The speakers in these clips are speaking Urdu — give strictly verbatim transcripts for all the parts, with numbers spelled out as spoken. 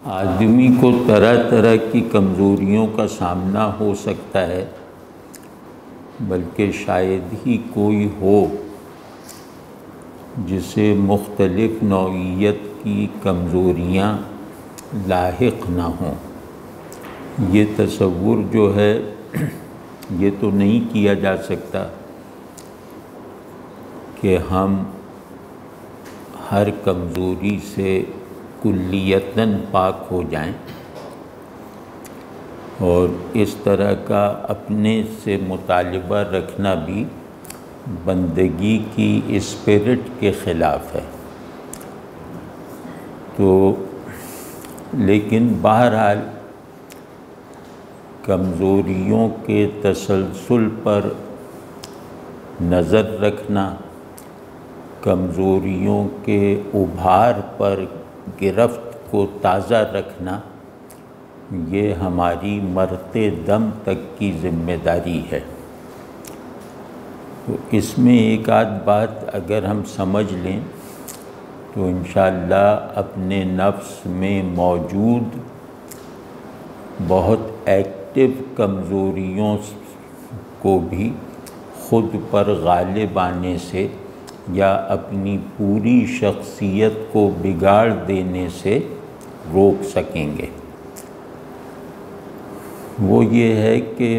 آدمی کو طرح طرح کی کمزوریوں کا سامنا ہو سکتا ہے، بلکہ شاید ہی کوئی ہو جسے مختلف نوعیت کی کمزوریاں لاحق نہ ہوں۔ یہ تصور جو ہے یہ تو نہیں کیا جا سکتا کہ ہم ہر کمزوری سے کلیتاً پاک ہو جائیں، اور اس طرح کا اپنے سے مطالبہ رکھنا بھی بندگی کی اسپرٹ کے خلاف ہے۔ تو لیکن بہرحال کمزوریوں کے تسلسل پر نظر رکھنا، کمزوریوں کے ابھار پر گرفت کو تازہ رکھنا، یہ ہماری مرتے دم تک کی ذمہ داری ہے۔ تو اس میں ایک آدھ بات اگر ہم سمجھ لیں تو انشاءاللہ اپنے نفس میں موجود بہت ایکٹیو کمزوریوں کو بھی خود پر غالب آنے سے یا اپنی پوری شخصیت کو بگاڑ دینے سے روک سکیں گے۔ وہ یہ ہے کہ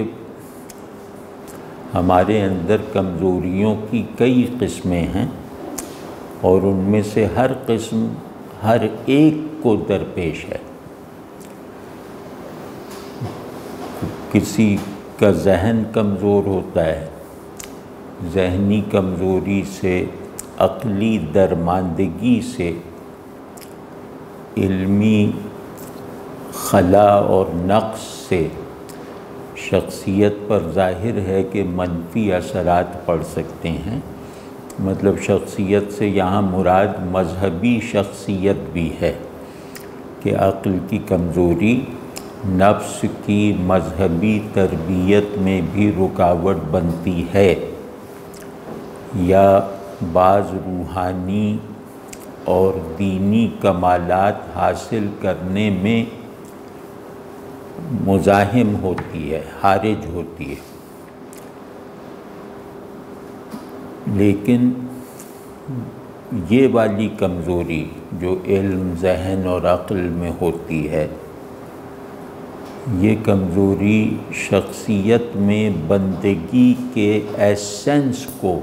ہمارے اندر کمزوریوں کی کئی قسمیں ہیں، اور ان میں سے ہر قسم ہر ایک کو درپیش ہے۔ کسی کا ذہن کمزور ہوتا ہے، ذہنی کمزوری سے، عقلی درماندگی سے، علمی خلا اور نقص سے شخصیت پر ظاہر ہے کہ منفی اثرات پڑ سکتے ہیں۔ مطلب شخصیت سے یہاں مراد مذہبی شخصیت بھی ہے کہ عقل کی کمزوری نفس کی مذہبی تربیت میں بھی رکاوٹ بنتی ہے، یا بعض روحانی اور دینی کمالات حاصل کرنے میں مزاحم ہوتی ہے، حارج ہوتی ہے۔ لیکن یہ والی کمزوری جو علم، ذہن اور عقل میں ہوتی ہے، یہ کمزوری شخصیت میں بندگی کے ایسنس کو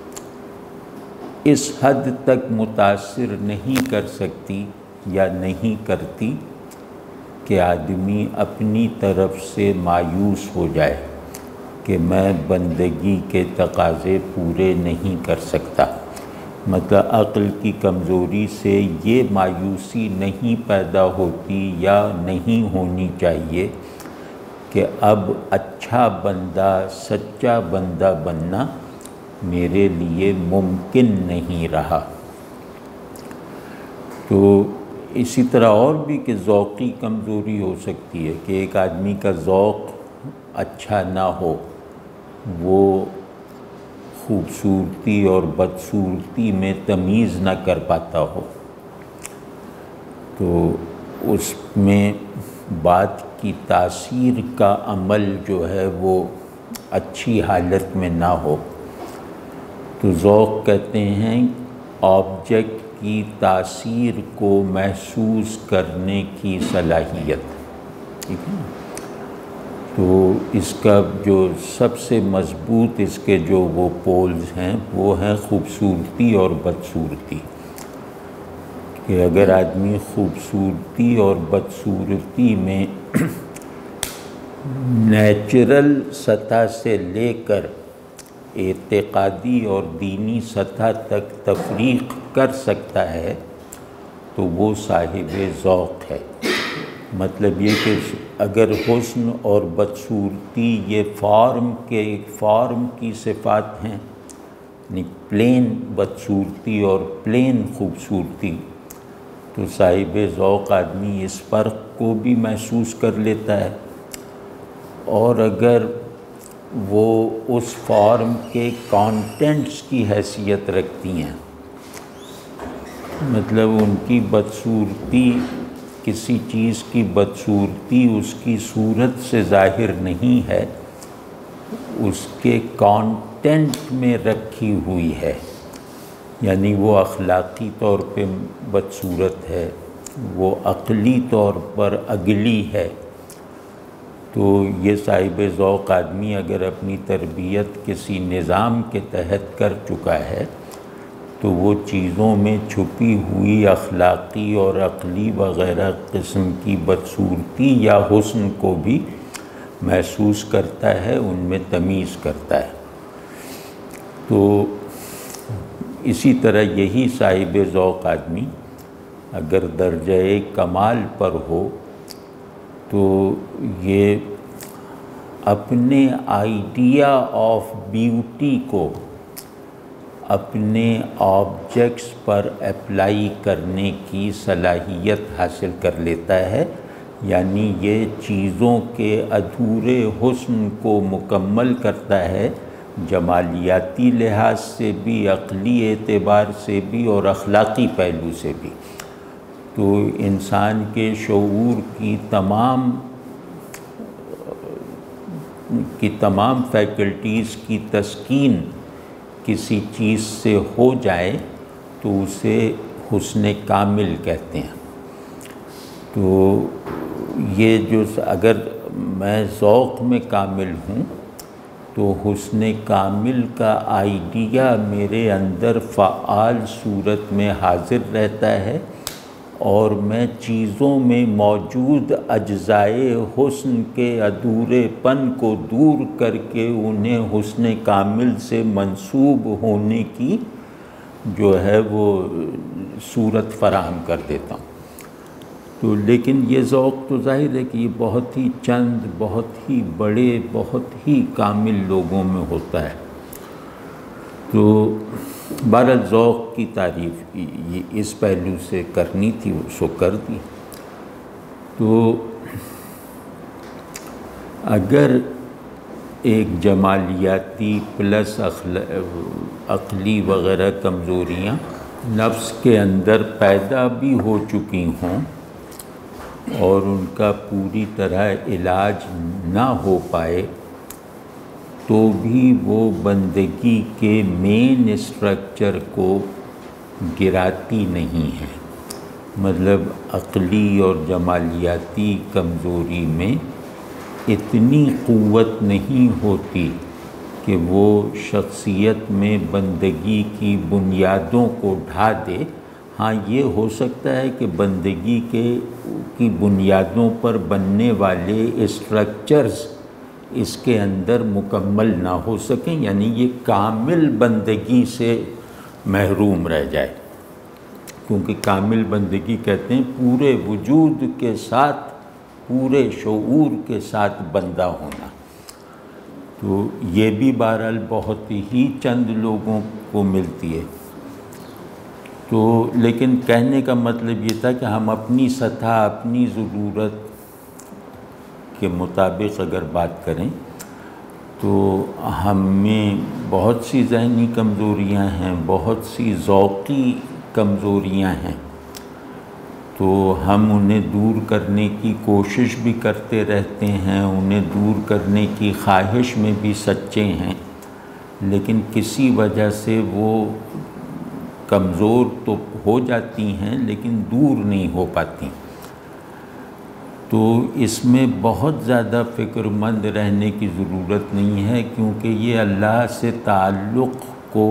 اس حد تک متاثر نہیں کر سکتی یا نہیں کرتی کہ آدمی اپنی طرف سے مایوس ہو جائے کہ میں بندگی کے تقاضے پورے نہیں کر سکتا۔ مطلب عقل کی کمزوری سے یہ مایوسی نہیں پیدا ہوتی یا نہیں ہونی چاہیے کہ اب اچھا بندہ، سچا بندہ بننا میرے لیے ممکن نہیں رہا۔ تو اسی طرح اور بھی کہ ذوقی کمزوری ہو سکتی ہے کہ ایک آدمی کا ذوق اچھا نہ ہو، وہ خوبصورتی اور بدصورتی میں تمیز نہ کر پاتا ہو، تو اس میں بات کی تاثیر کا عمل جو ہے وہ اچھی حالت میں نہ ہو، تو ذوق کہتے ہیں آبجیکٹ کی تاثیر کو محسوس کرنے کی صلاحیت۔ ٹھیک ہے، تو اس کا جو سب سے مضبوط اس کے جو وہ پولز ہیں وہ ہیں خوبصورتی اور بدصورتی، کہ اگر آدمی خوبصورتی اور بدصورتی میں نیچرل سطح سے لے کر اعتقادی اور دینی سطح تک تفریق کر سکتا ہے تو وہ صاحب ذوق ہے۔ مطلب یہ کہ اگر حسن اور بدصورتی یہ فارم کے فارم کی صفات ہیں، یعنی پلین بدصورتی اور پلین خوبصورتی، تو صاحب ذوق آدمی اس فرق کو بھی محسوس کر لیتا ہے، اور اگر وہ اس فارم کے کانٹینٹس کی حیثیت رکھتی ہیں، مطلب ان کی بدصورتی کسی چیز کی بدصورتی اس کی صورت سے ظاہر نہیں ہے، اس کے کانٹینٹ میں رکھی ہوئی ہے، یعنی وہ اخلاقی طور پہ بدصورت ہے، وہ عقلی طور پر اگلی ہے، تو یہ صاحب ذوق آدمی اگر اپنی تربیت کسی نظام کے تحت کر چکا ہے تو وہ چیزوں میں چھپی ہوئی اخلاقی اور عقلی وغیرہ قسم کی بدصورتی یا حسن کو بھی محسوس کرتا ہے، ان میں تمیز کرتا ہے۔ تو اسی طرح یہی صاحب ذوق آدمی اگر درجہ کمال پر ہو تو یہ اپنے آئیڈیا آف بیوٹی کو اپنے آبجیکٹس پر اپلائی کرنے کی صلاحیت حاصل کر لیتا ہے، یعنی یہ چیزوں کے ادھورے حسن کو مکمل کرتا ہے، جمالیاتی لحاظ سے بھی، عقلی اعتبار سے بھی اور اخلاقی پہلو سے بھی۔ تو انسان کے شعور کی تمام کی تمام فیکلٹیز کی تسکین کسی چیز سے ہو جائے تو اسے حسن کامل کہتے ہیں۔ تو یہ جو اگر میں ذوق میں کامل ہوں تو حسن کامل کا آئیڈیا میرے اندر فعال صورت میں حاضر رہتا ہے، اور میں چیزوں میں موجود اجزائے حسن کے ادھورے پن کو دور کر کے انہیں حسن کامل سے منسوب ہونے کی جو ہے وہ صورت فراہم کر دیتا ہوں۔ تو لیکن یہ ذوق تو ظاہر ہے کہ یہ بہت ہی چند بہت ہی بڑے بہت ہی کامل لوگوں میں ہوتا ہے۔ تو بہرحال ذوق کی تعریف یہ اس پہلو سے کرنی تھی، سو کر دی۔ تو اگر ایک جمالیاتی پلس عقلی وغیرہ کمزوریاں نفس کے اندر پیدا بھی ہو چکی ہوں اور ان کا پوری طرح علاج نہ ہو پائے تو بھی وہ بندگی کے مین اسٹرکچر کو گراتی نہیں ہے۔ مطلب عقلی اور جمالیاتی کمزوری میں اتنی قوت نہیں ہوتی کہ وہ شخصیت میں بندگی کی بنیادوں کو ڈھا دے۔ ہاں یہ ہو سکتا ہے کہ بندگی کے کی بنیادوں پر بننے والے اسٹرکچرز اس کے اندر مکمل نہ ہو سکیں، یعنی یہ کامل بندگی سے محروم رہ جائے، کیونکہ کامل بندگی کہتے ہیں پورے وجود کے ساتھ، پورے شعور کے ساتھ بندہ ہونا۔ تو یہ بھی بہرحال بہت ہی چند لوگوں کو ملتی ہے۔ تو لیکن کہنے کا مطلب یہ تھا کہ ہم اپنی سطح، اپنی ضرورت کے مطابق اگر بات کریں تو ہم میں بہت سی ذہنی کمزوریاں ہیں، بہت سی ذوقی کمزوریاں ہیں، تو ہم انہیں دور کرنے کی کوشش بھی کرتے رہتے ہیں، انہیں دور کرنے کی خواہش میں بھی سچے ہیں، لیکن کسی وجہ سے وہ کمزور تو ہو جاتی ہیں لیکن دور نہیں ہو پاتی۔ تو اس میں بہت زیادہ فکر مند رہنے کی ضرورت نہیں ہے، کیونکہ یہ اللہ سے تعلق کو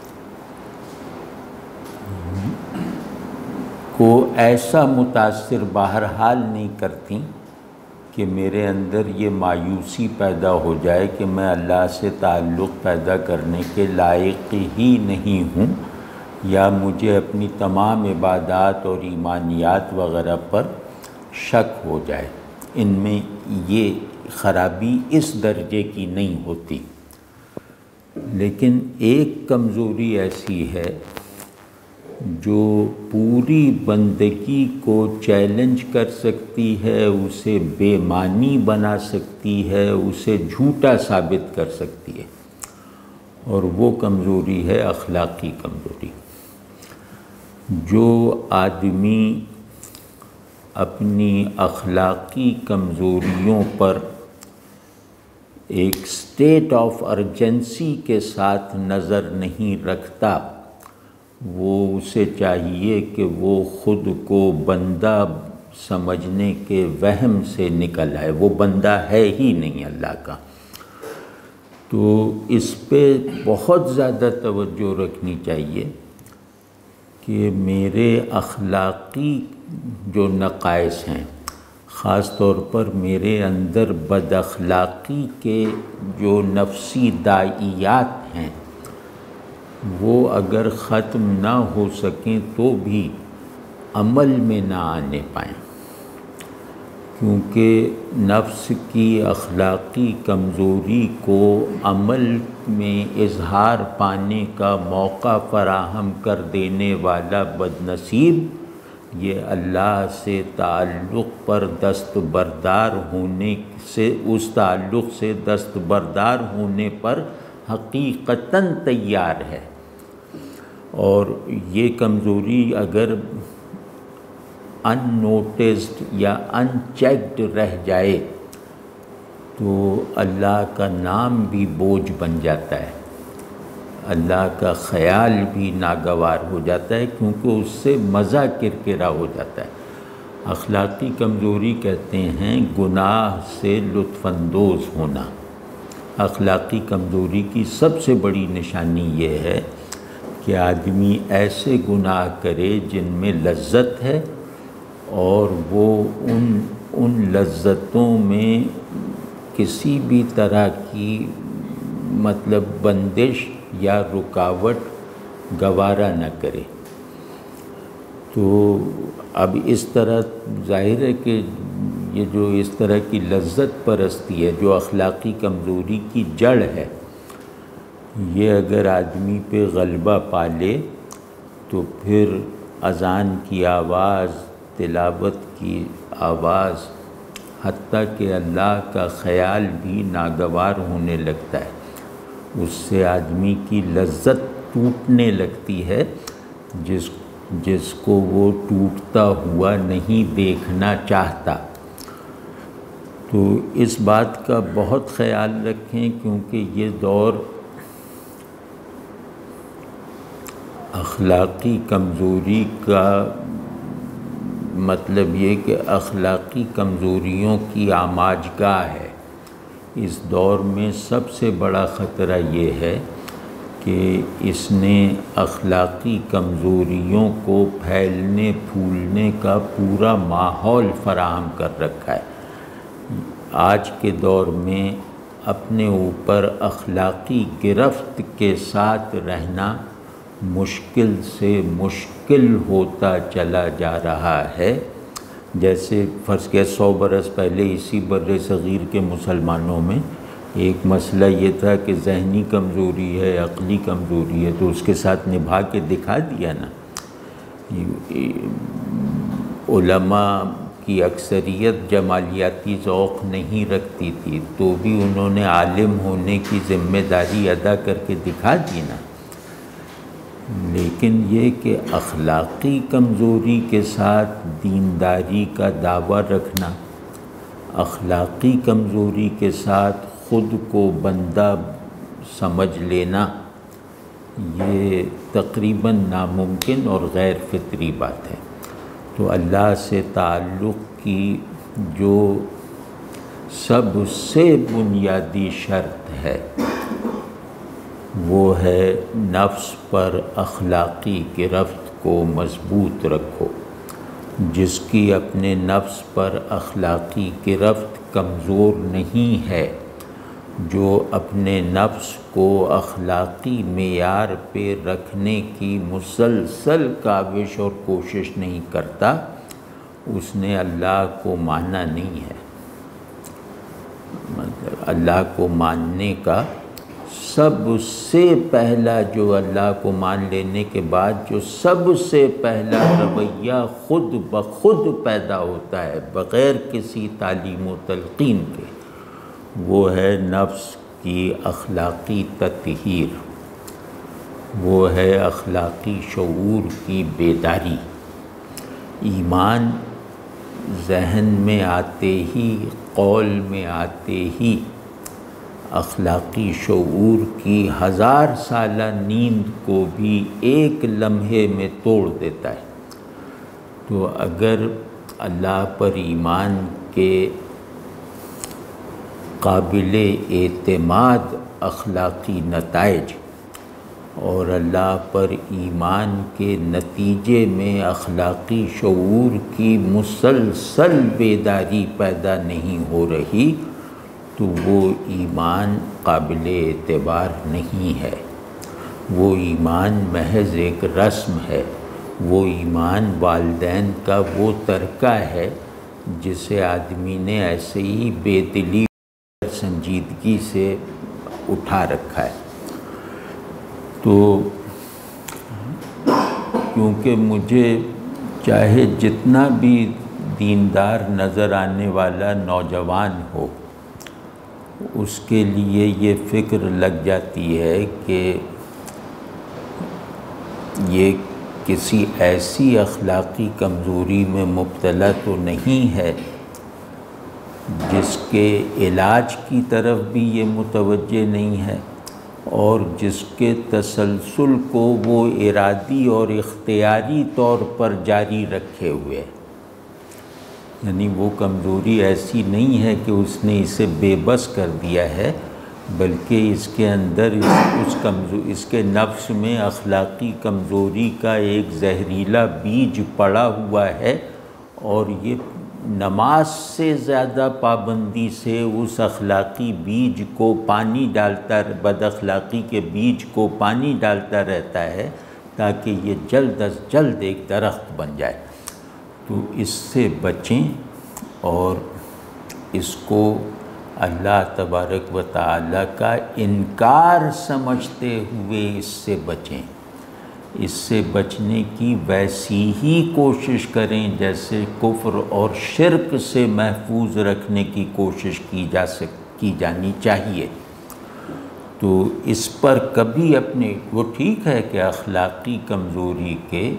کو ایسا متاثر بہرحال نہیں کرتی کہ میرے اندر یہ مایوسی پیدا ہو جائے کہ میں اللہ سے تعلق پیدا کرنے کے لائق ہی نہیں ہوں، یا مجھے اپنی تمام عبادات اور ایمانیات وغیرہ پر شک ہو جائے۔ ان میں یہ خرابی اس درجے کی نہیں ہوتی۔ لیکن ایک کمزوری ایسی ہے جو پوری بندگی کو چیلنج کر سکتی ہے، اسے بے معنی بنا سکتی ہے، اسے جھوٹا ثابت کر سکتی ہے، اور وہ کمزوری ہے اخلاقی کمزوری۔ جو آدمی اپنی اخلاقی کمزوریوں پر ایک سٹیٹ آف ارجنسی کے ساتھ نظر نہیں رکھتا، وہ اسے چاہیے کہ وہ خود کو بندہ سمجھنے کے وہم سے نکل آئے، وہ بندہ ہے ہی نہیں اللہ کا۔ تو اس پہ بہت زیادہ توجہ رکھنی چاہیے کہ میرے اخلاقی جو نقائص ہیں، خاص طور پر میرے اندر بد اخلاقی کے جو نفسی داعیات ہیں، وہ اگر ختم نہ ہو سکیں تو بھی عمل میں نہ آنے پائیں، کیونکہ نفس کی اخلاقی کمزوری کو عمل میں اظہار پانے کا موقع فراہم کر دینے والا بد نصیب یہ اللہ سے تعلق پر دستبردار ہونے سے اس تعلق سے دستبردار ہونے پر حقیقتاً تیار ہے، اور یہ کمزوری اگر ان نوٹسڈ یا ان چیکڈ رہ جائے تو اللہ کا نام بھی بوجھ بن جاتا ہے، اللہ کا خیال بھی ناگوار ہو جاتا ہے، کیونکہ اس سے مزہ کرکرا ہو جاتا ہے۔ اخلاقی کمزوری کہتے ہیں گناہ سے لطف اندوز ہونا۔ اخلاقی کمزوری کی سب سے بڑی نشانی یہ ہے کہ آدمی ایسے گناہ کرے جن میں لذت ہے، اور وہ ان ان لذتوں میں کسی بھی طرح کی مطلب بندش یا رکاوٹ گوارا نہ کرے۔ تو اب اس طرح ظاہر ہے کہ یہ جو اس طرح کی لذت پرستی ہے جو اخلاقی کمزوری کی جڑ ہے، یہ اگر آدمی پہ غلبہ پا لے تو پھر اذان کی آواز، تلاوت کی آواز، حتیٰ کہ اللہ کا خیال بھی ناگوار ہونے لگتا ہے، اس سے آدمی کی لذت ٹوٹنے لگتی ہے جس جس کو وہ ٹوٹتا ہوا نہیں دیکھنا چاہتا۔ تو اس بات کا بہت خیال رکھیں، کیونکہ یہ دور اخلاقی کمزوری کا مطلب یہ کہ اخلاقی کمزوریوں کی آماج گاہ ہے۔ اس دور میں سب سے بڑا خطرہ یہ ہے کہ اس نے اخلاقی کمزوریوں کو پھیلنے پھولنے کا پورا ماحول فراہم کر رکھا ہے۔ آج کے دور میں اپنے اوپر اخلاقی گرفت کے ساتھ رہنا مشکل سے مشکل ہوتا چلا جا رہا ہے۔ جیسے فرض کیا سو برس پہلے اسی بر صغیر کے مسلمانوں میں ایک مسئلہ یہ تھا کہ ذہنی کمزوری ہے، عقلی کمزوری ہے، تو اس کے ساتھ نبھا کے دکھا دیا نا۔ علماء کی اکثریت جمالیاتی ذوق نہیں رکھتی تھی، تو بھی انہوں نے عالم ہونے کی ذمہ داری ادا کر کے دکھا دی نا۔ لیکن یہ کہ اخلاقی کمزوری کے ساتھ دینداری کا دعویٰ رکھنا، اخلاقی کمزوری کے ساتھ خود کو بندہ سمجھ لینا، یہ تقریباً ناممکن اور غیر فطری بات ہے۔ تو اللہ سے تعلق کی جو سب سے بنیادی شرط ہے وہ ہے نفس پر اخلاقی گرفت کو مضبوط رکھو۔ جس کی اپنے نفس پر اخلاقی گرفت کمزور نہیں ہے، جو اپنے نفس کو اخلاقی معیار پہ رکھنے کی مسلسل کاوش اور کوشش نہیں کرتا، اس نے اللہ کو مانا نہیں ہے۔ مطلب اللہ کو ماننے کا سب سے پہلا جو اللہ کو مان لینے کے بعد جو سب سے پہلا رویہ خود بخود پیدا ہوتا ہے بغیر کسی تعلیم و تلقین کے، وہ ہے نفس کی اخلاقی تطہیر، وہ ہے اخلاقی شعور کی بیداری۔ ایمان ذہن میں آتے ہی، قول میں آتے ہی اخلاقی شعور کی ہزار سالہ نیند کو بھی ایک لمحے میں توڑ دیتا ہے۔ تو اگر اللہ پر ایمان کے قابل اعتماد اخلاقی نتائج اور اللہ پر ایمان کے نتیجے میں اخلاقی شعور کی مسلسل بیداری پیدا نہیں ہو رہی تو وہ ایمان قابل اعتبار نہیں ہے، وہ ایمان محض ایک رسم ہے، وہ ایمان والدین کا وہ ترکہ ہے جسے آدمی نے ایسے ہی بے دلی اور سنجیدگی سے اٹھا رکھا ہے۔ تو کیونکہ مجھے چاہے جتنا بھی دیندار نظر آنے والا نوجوان ہو، اس کے لیے یہ فکر لگ جاتی ہے کہ یہ کسی ایسی اخلاقی کمزوری میں مبتلا تو نہیں ہے جس کے علاج کی طرف بھی یہ متوجہ نہیں ہے اور جس کے تسلسل کو وہ ارادی اور اختیاری طور پر جاری رکھے ہوئے، یعنی وہ کمزوری ایسی نہیں ہے کہ اس نے اسے بے بس کر دیا ہے، بلکہ اس کے اندر اس اس کمزور اس کے نفس میں اخلاقی کمزوری کا ایک زہریلا بیج پڑا ہوا ہے، اور یہ نماز سے زیادہ پابندی سے اس اخلاقی بیج کو پانی ڈالتا بد اخلاقی کے بیج کو پانی ڈالتا رہتا ہے تاکہ یہ جلد از جلد ایک درخت بن جائے۔ تو اس سے بچیں اور اس کو اللہ تبارک و تعالیٰ کا انکار سمجھتے ہوئے اس سے بچیں، اس سے بچنے کی ویسی ہی کوشش کریں جیسے کفر اور شرک سے محفوظ رکھنے کی کوشش کی جا سک کی جانی چاہیے۔ تو اس پر کبھی اپنے وہ ٹھیک ہے کہ اخلاقی کمزوری کے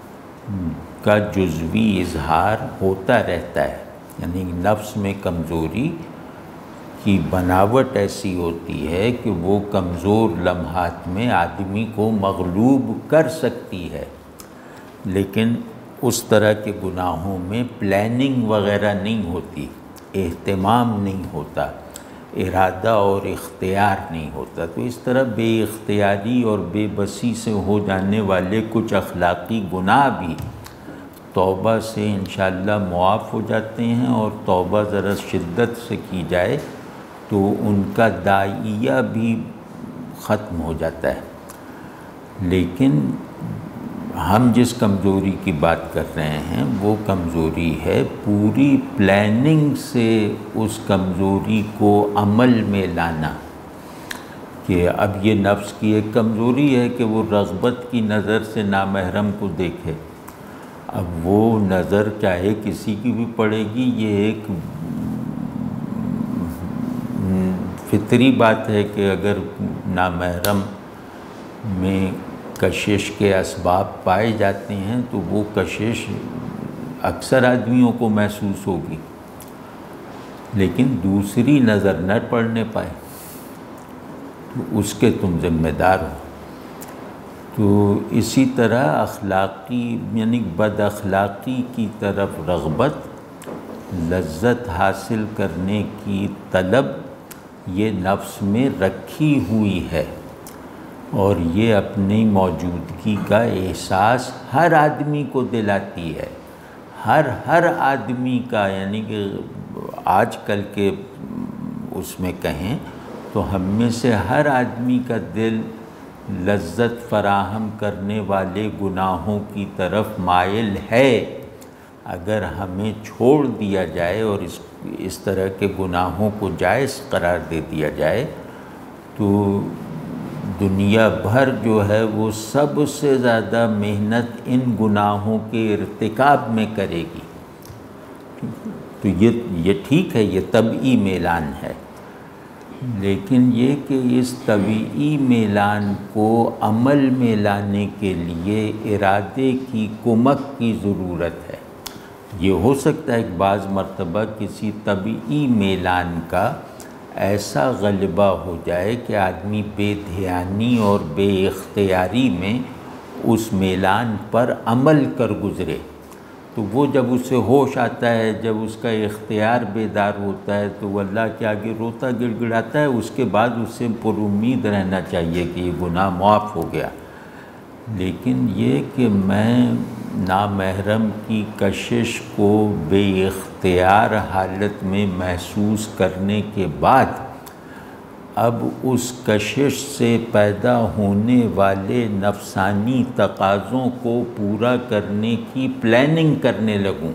کا جزوی اظہار ہوتا رہتا ہے، یعنی نفس میں کمزوری کی بناوٹ ایسی ہوتی ہے کہ وہ کمزور لمحات میں آدمی کو مغلوب کر سکتی ہے، لیکن اس طرح کے گناہوں میں پلاننگ وغیرہ نہیں ہوتی، اہتمام نہیں ہوتا، ارادہ اور اختیار نہیں ہوتا۔ تو اس طرح بے اختیاری اور بے بسی سے ہو جانے والے کچھ اخلاقی گناہ بھی توبہ سے انشاءاللہ معاف ہو جاتے ہیں، اور توبہ ذرا شدت سے کی جائے تو ان کا داعیہ بھی ختم ہو جاتا ہے۔ لیکن ہم جس کمزوری کی بات کر رہے ہیں وہ کمزوری ہے پوری پلاننگ سے اس کمزوری کو عمل میں لانا، کہ اب یہ نفس کی ایک کمزوری ہے کہ وہ رغبت کی نظر سے نامحرم کو دیکھے۔ اب وہ نظر چاہے کسی کی بھی پڑے گی، یہ ایک فطری بات ہے کہ اگر نامحرم میں کشش کے اسباب پائے جاتے ہیں تو وہ کشش اکثر آدمیوں کو محسوس ہوگی، لیکن دوسری نظر نہ پڑنے پائے تو اس کے تم ذمہ دار ہو۔ تو اسی طرح اخلاقی یعنی بد اخلاقی کی طرف رغبت، لذت حاصل کرنے کی طلب، یہ نفس میں رکھی ہوئی ہے، اور یہ اپنی موجودگی کا احساس ہر آدمی کو دلاتی ہے، ہر ہر آدمی کا، یعنی کہ آج کل کے اس میں کہیں تو ہم میں سے ہر آدمی کا دل لذت فراہم کرنے والے گناہوں کی طرف مائل ہے۔ اگر ہمیں چھوڑ دیا جائے اور اس اس طرح کے گناہوں کو جائز قرار دے دیا جائے تو دنیا بھر جو ہے وہ سب سے زیادہ محنت ان گناہوں کے ارتکاب میں کرے گی۔ تو یہ یہ ٹھیک ہے، یہ طبعی میلان ہے، لیکن یہ کہ اس طبعی میلان کو عمل میں لانے کے لیے ارادے کی کمک کی ضرورت ہے۔ یہ ہو سکتا ہے کہ بعض مرتبہ کسی طبعی میلان کا ایسا غلبہ ہو جائے کہ آدمی بے دھیانی اور بے اختیاری میں اس میلان پر عمل کر گزرے، تو وہ جب اسے ہوش آتا ہے، جب اس کا اختیار بیدار ہوتا ہے، تو وہ اللہ کے آگے روتا گڑ گڑاتا ہے۔ اس کے بعد اس سے پر امید رہنا چاہیے کہ یہ گناہ معاف ہو گیا۔ لیکن یہ کہ میں نامحرم کی کشش کو بے اختیار حالت میں محسوس کرنے کے بعد اب اس کشش سے پیدا ہونے والے نفسانی تقاضوں کو پورا کرنے کی پلاننگ کرنے لگوں،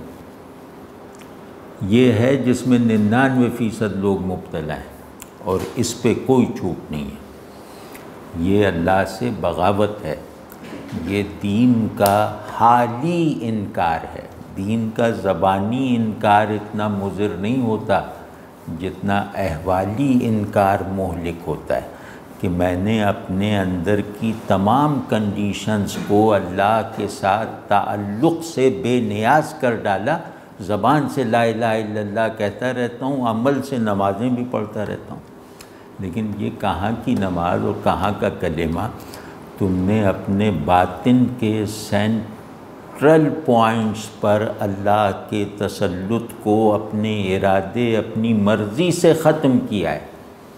یہ ہے جس میں ننانوے فیصد لوگ مبتلا ہیں، اور اس پہ کوئی چھوٹ نہیں ہے۔ یہ اللہ سے بغاوت ہے، یہ دین کا حالی انکار ہے۔ دین کا زبانی انکار اتنا مضر نہیں ہوتا جتنا احوالی انکار مہلک ہوتا ہے، کہ میں نے اپنے اندر کی تمام کنڈیشنز کو اللہ کے ساتھ تعلق سے بے نیاز کر ڈالا۔ زبان سے لا الہ الا اللہ کہتا رہتا ہوں، عمل سے نمازیں بھی پڑھتا رہتا ہوں، لیکن یہ کہاں کی نماز اور کہاں کا کلمہ؟ تم نے اپنے باطن کے سینٹرل پوائنٹس پر اللہ کے تسلط کو اپنے ارادے، اپنی مرضی سے ختم کیا ہے۔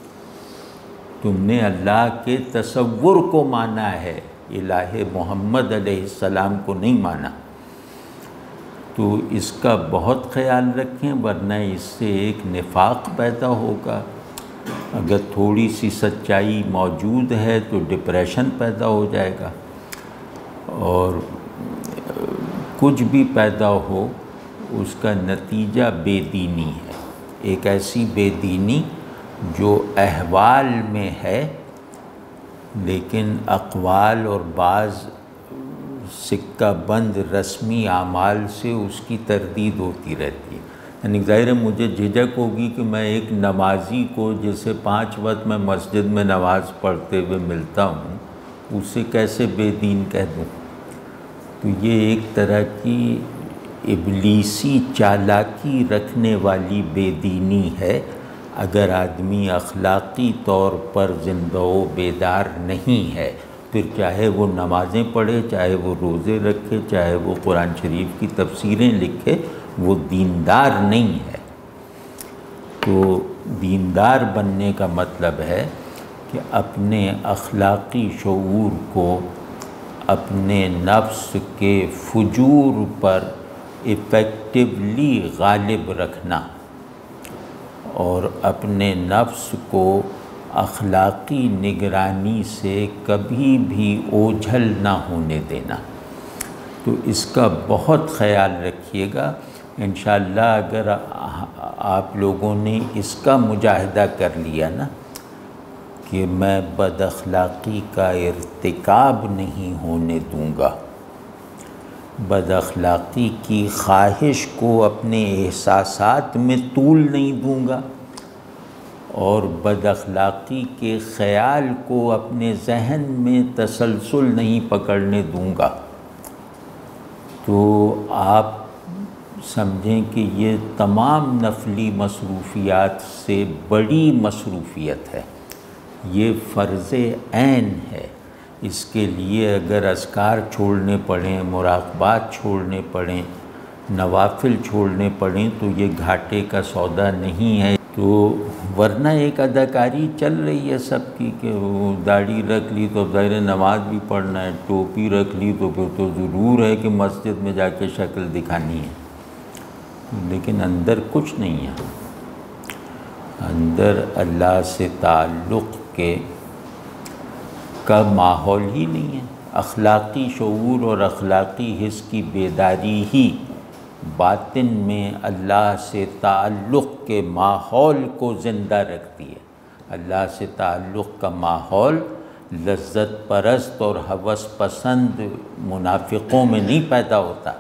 تم نے اللہ کے تصور کو مانا ہے، الہ محمد علیہ السلام کو نہیں مانا۔ تو اس کا بہت خیال رکھیں، ورنہ اس سے ایک نفاق پیدا ہوگا۔ اگر تھوڑی سی سچائی موجود ہے تو ڈپریشن پیدا ہو جائے گا، اور کچھ بھی پیدا ہو اس کا نتیجہ بے دینی ہے، ایک ایسی بے دینی جو احوال میں ہے لیکن اقوال اور بعض سکہ بند رسمی اعمال سے اس کی تردید ہوتی رہتی ہے۔ یعنی ظاہر ہے مجھے جھجک ہوگی کہ میں ایک نمازی کو جسے پانچ وقت میں مسجد میں نماز پڑھتے ہوئے ملتا ہوں، اسے کیسے بے دین کہہ دوں؟ تو یہ ایک طرح کی ابلیسی چالاکی رکھنے والی بے دینی ہے، اگر آدمی اخلاقی طور پر زندہ و بیدار نہیں ہے، پھر چاہے وہ نمازیں پڑھے، چاہے وہ روزے رکھے، چاہے وہ قرآن شریف کی تفسیریں لکھے، وہ دیندار نہیں ہے۔ تو دیندار بننے کا مطلب ہے کہ اپنے اخلاقی شعور کو اپنے نفس کے فجور پر ایفیکٹولی غالب رکھنا، اور اپنے نفس کو اخلاقی نگرانی سے کبھی بھی اوجھل نہ ہونے دینا۔ تو اس کا بہت خیال رکھیے گا۔ انشاءاللہ اگر آپ لوگوں نے اس کا مجاہدہ کر لیا نا کہ میں بد اخلاقی کا ارتکاب نہیں ہونے دوں گا، بد اخلاقی کی خواہش کو اپنے احساسات میں طول نہیں دوں گا، اور بد اخلاقی کے خیال کو اپنے ذہن میں تسلسل نہیں پکڑنے دوں گا، تو آپ سمجھیں کہ یہ تمام نفلی مصروفیات سے بڑی مصروفیت ہے، یہ فرض عین ہے۔ اس کے لیے اگر اذکار چھوڑنے پڑیں، مراقبات چھوڑنے پڑیں، نوافل چھوڑنے پڑیں تو یہ گھاٹے کا سودا نہیں ہے۔ تو ورنہ ایک اداکاری چل رہی ہے سب کی کہ وہ داڑھی رکھ لی تو ظاہر نماز بھی پڑھنا ہے، ٹوپی رکھ لی تو پھر تو ضرور ہے کہ مسجد میں جا کے شکل دکھانی ہے، لیکن اندر کچھ نہیں ہے، اندر اللہ سے تعلق کے کا ماحول ہی نہیں ہے۔ اخلاقی شعور اور اخلاقی حس کی بیداری ہی باطن میں اللہ سے تعلق کے ماحول کو زندہ رکھتی ہے۔ اللہ سے تعلق کا ماحول لذت پرست اور ہوس پسند منافقوں میں نہیں پیدا ہوتا۔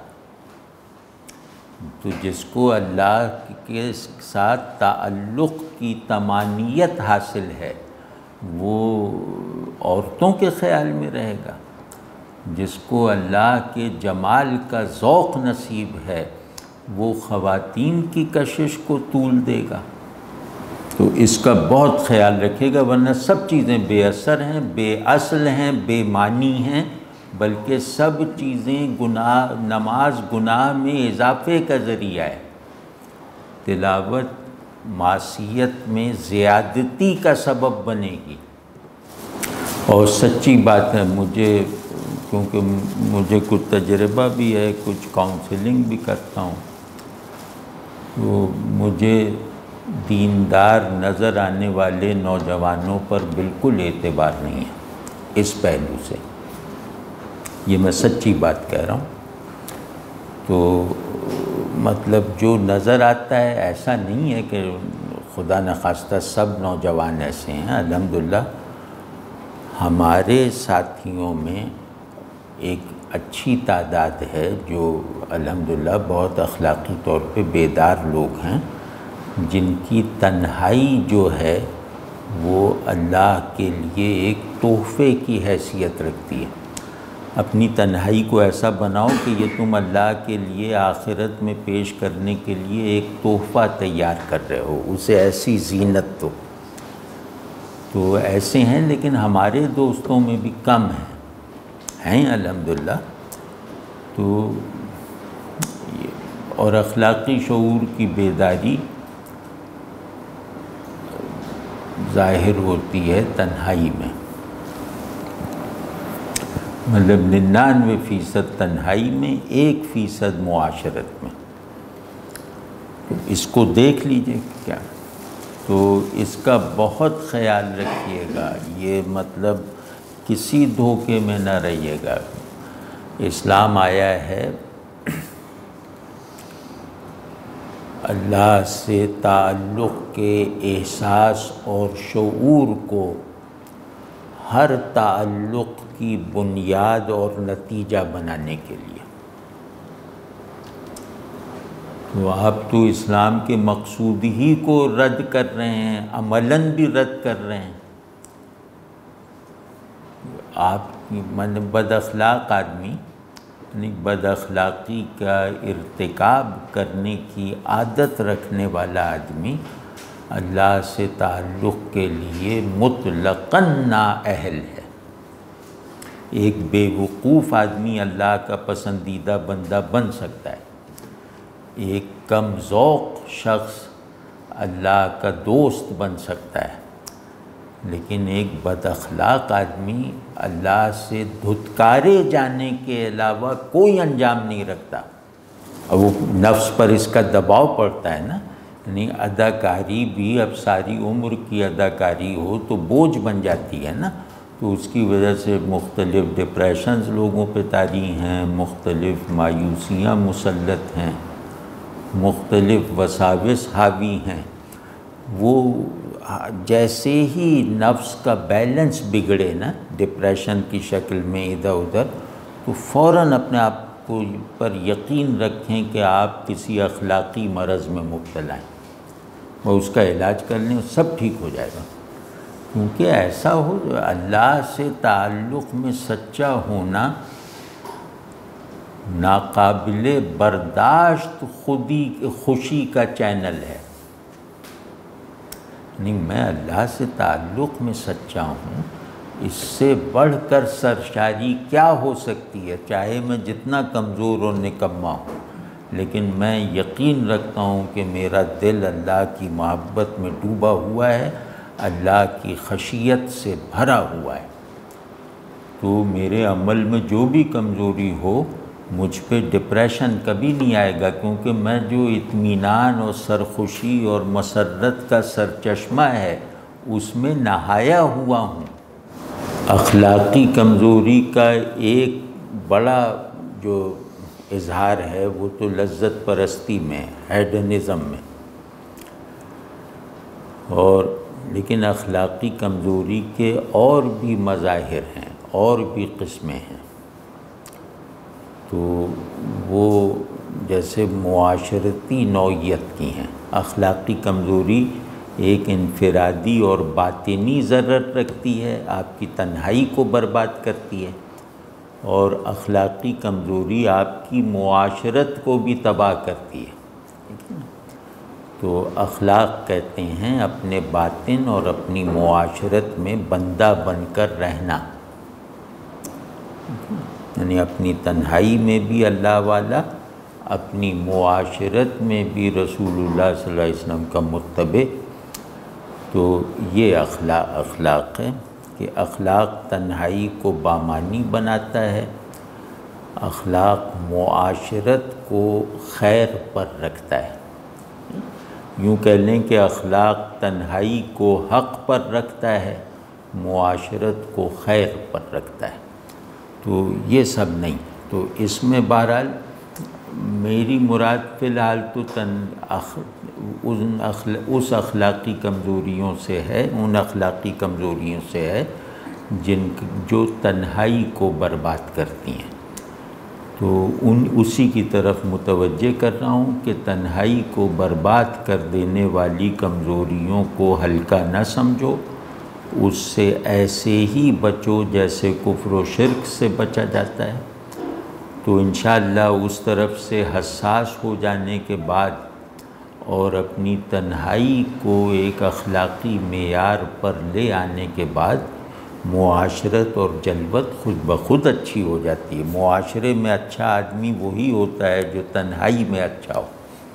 تو جس کو اللہ کے ساتھ تعلق کی تمانیت حاصل ہے وہ عورتوں کے خیال میں رہے گا، جس کو اللہ کے جمال کا ذوق نصیب ہے وہ خواتین کی کشش کو طول دے گا؟ تو اس کا بہت خیال رکھے گا، ورنہ سب چیزیں بے اثر ہیں، بے اصل ہیں، بے معنی ہیں، بلکہ سب چیزیں گناہ، نماز گناہ میں اضافے کا ذریعہ ہے، تلاوت معصیت میں زیادتی کا سبب بنے گی۔ اور سچی بات ہے، مجھے کیونکہ مجھے کچھ تجربہ بھی ہے، کچھ کاؤنسلنگ بھی کرتا ہوں، تو مجھے دیندار نظر آنے والے نوجوانوں پر بالکل اعتبار نہیں ہے اس پہلو سے، یہ میں سچی بات کہہ رہا ہوں۔ تو مطلب جو نظر آتا ہے ایسا نہیں ہے کہ خدا نخواستہ سب نوجوان ایسے ہیں، الحمدللہ ہمارے ساتھیوں میں ایک اچھی تعداد ہے جو الحمدللہ بہت اخلاقی طور پہ بیدار لوگ ہیں، جن کی تنہائی جو ہے وہ اللہ کے لیے ایک تحفے کی حیثیت رکھتی ہے۔ اپنی تنہائی کو ایسا بناؤ کہ یہ تم اللہ کے لیے آخرت میں پیش کرنے کے لیے ایک تحفہ تیار کر رہے ہو، اسے ایسی زینت دو۔ تو ایسے ہیں، لیکن ہمارے دوستوں میں بھی کم ہیں ہیں الحمدللہ۔ تو اور اخلاقی شعور کی بیداری ظاہر ہوتی ہے تنہائی میں، مطلب ننانوے فیصد تنہائی میں، ایک فیصد معاشرت میں۔ تو اس کو دیکھ لیجئے کیا، تو اس کا بہت خیال رکھیے گا، یہ مطلب کسی دھوکے میں نہ رہیے گا۔ اسلام آیا ہے اللہ سے تعلق کے احساس اور شعور کو ہر تعلق کی بنیاد اور نتیجہ بنانے کے لیے۔ تو آپ تو اسلام کے مقصود ہی کو رد کر رہے ہیں، عملاً بھی رد کر رہے ہیں۔ آپ کی من بد اخلاق آدمی، یعنی بد اخلاقی کا ارتکاب کرنے کی عادت رکھنے والا آدمی اللہ سے تعلق کے لیے مطلقاً نااہل ہے۔ ایک بے وقوف آدمی اللہ کا پسندیدہ بندہ بن سکتا ہے، ایک کم ذوق شخص اللہ کا دوست بن سکتا ہے، لیکن ایک بد اخلاق آدمی اللہ سے دھتکارے جانے کے علاوہ کوئی انجام نہیں رکھتا۔ اور وہ نفس پر اس کا دباؤ پڑتا ہے نا، یعنی اداکاری بھی اب ساری عمر کی اداکاری ہو تو بوجھ بن جاتی ہے نا، تو اس کی وجہ سے مختلف ڈپریشنز لوگوں پہ طاری ہیں، مختلف مایوسیاں مسلط ہیں، مختلف وساوس حاوی ہیں۔ وہ جیسے ہی نفس کا بیلنس بگڑے نا ڈپریشن کی شکل میں ادھر ادھر، تو فوراً اپنے آپ کو پر یقین رکھیں کہ آپ کسی اخلاقی مرض میں مبتلا ہیں، اور اس کا علاج کر لیں، سب ٹھیک ہو جائے گا۔ کیونکہ ایسا ہو، اللہ سے تعلق میں سچا ہونا ناقابل برداشت خودی خوشی کا چینل ہے۔ نہیں، میں اللہ سے تعلق میں سچا ہوں، اس سے بڑھ کر سرشاری کیا ہو سکتی ہے؟ چاہے میں جتنا کمزور اور نکما ہوں، لیکن میں یقین رکھتا ہوں کہ میرا دل اللہ کی محبت میں ڈوبا ہوا ہے، اللہ کی خشیت سے بھرا ہوا ہے۔ تو میرے عمل میں جو بھی کمزوری ہو، مجھ پہ ڈپریشن کبھی نہیں آئے گا، کیونکہ میں جو اطمینان اور سرخوشی اور مسرت کا سرچشمہ ہے اس میں نہایا ہوا ہوں۔ اخلاقی کمزوری کا ایک بڑا جو اظہار ہے وہ تو لذت پرستی میں، ہیڈنزم میں، اور لیکن اخلاقی کمزوری کے اور بھی مظاہر ہیں، اور بھی قسمیں ہیں۔ تو وہ جیسے معاشرتی نوعیت کی ہیں۔ اخلاقی کمزوری ایک انفرادی اور باطنی ضرر رکھتی ہے، آپ کی تنہائی کو برباد کرتی ہے، اور اخلاقی کمزوری آپ کی معاشرت کو بھی تباہ کرتی ہے۔ تو اخلاق کہتے ہیں اپنے باطن اور اپنی معاشرت میں بندہ بن کر رہنا، یعنی اپنی تنہائی میں بھی اللہ والا، اپنی معاشرت میں بھی رسول اللہ صلی اللہ علیہ وسلم کا متبع۔ تو یہ اخلاق اخلاق ہے کہ اخلاق تنہائی کو بامانی بناتا ہے، اخلاق معاشرت کو خیر پر رکھتا ہے۔ یوں کہہ لیں کہ اخلاق تنہائی کو حق پر رکھتا ہے، معاشرت کو خیر پر رکھتا ہے۔ تو یہ سب نہیں، تو اس میں بہرحال میری مراد فی الحال تو تن اخ ان اخلا اس اخلاقی کمزوریوں سے ہے، ان اخلاقی کمزوریوں سے ہے جن جو تنہائی کو برباد کرتی ہیں۔ تو ان اسی کی طرف متوجہ کر رہا ہوں کہ تنہائی کو برباد کر دینے والی کمزوریوں کو ہلکا نہ سمجھو، اس سے ایسے ہی بچو جیسے کفر و شرک سے بچا جاتا ہے۔ تو انشاءاللہ اس طرف سے حساس ہو جانے کے بعد اور اپنی تنہائی کو ایک اخلاقی معیار پر لے آنے کے بعد معاشرت اور جلوت خود بخود اچھی ہو جاتی ہے۔ معاشرے میں اچھا آدمی وہی ہوتا ہے جو تنہائی میں اچھا ہو۔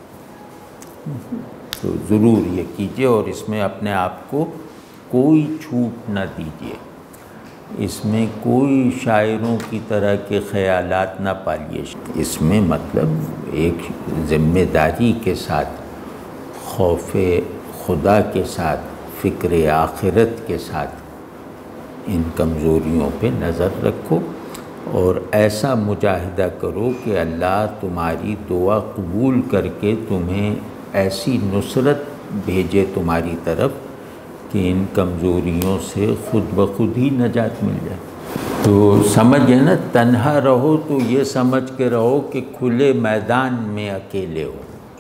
تو ضرور یہ کیجئے اور اس میں اپنے آپ کو کوئی چھوٹ نہ دیجیے، اس میں کوئی شاعروں کی طرح کے خیالات نہ پالیے۔ اس میں مطلب ایک ذمہ داری کے ساتھ، خوف خدا کے ساتھ، فکر آخرت کے ساتھ ان کمزوریوں پہ نظر رکھو اور ایسا مجاہدہ کرو کہ اللہ تمہاری دعا قبول کر کے تمہیں ایسی نصرت بھیجے تمہاری طرف کہ ان کمزوریوں سے خود بخود ہی نجات مل جائے۔ تو سمجھ ہے نا، تنہا رہو تو یہ سمجھ کے رہو کہ کھلے میدان میں اکیلے ہو،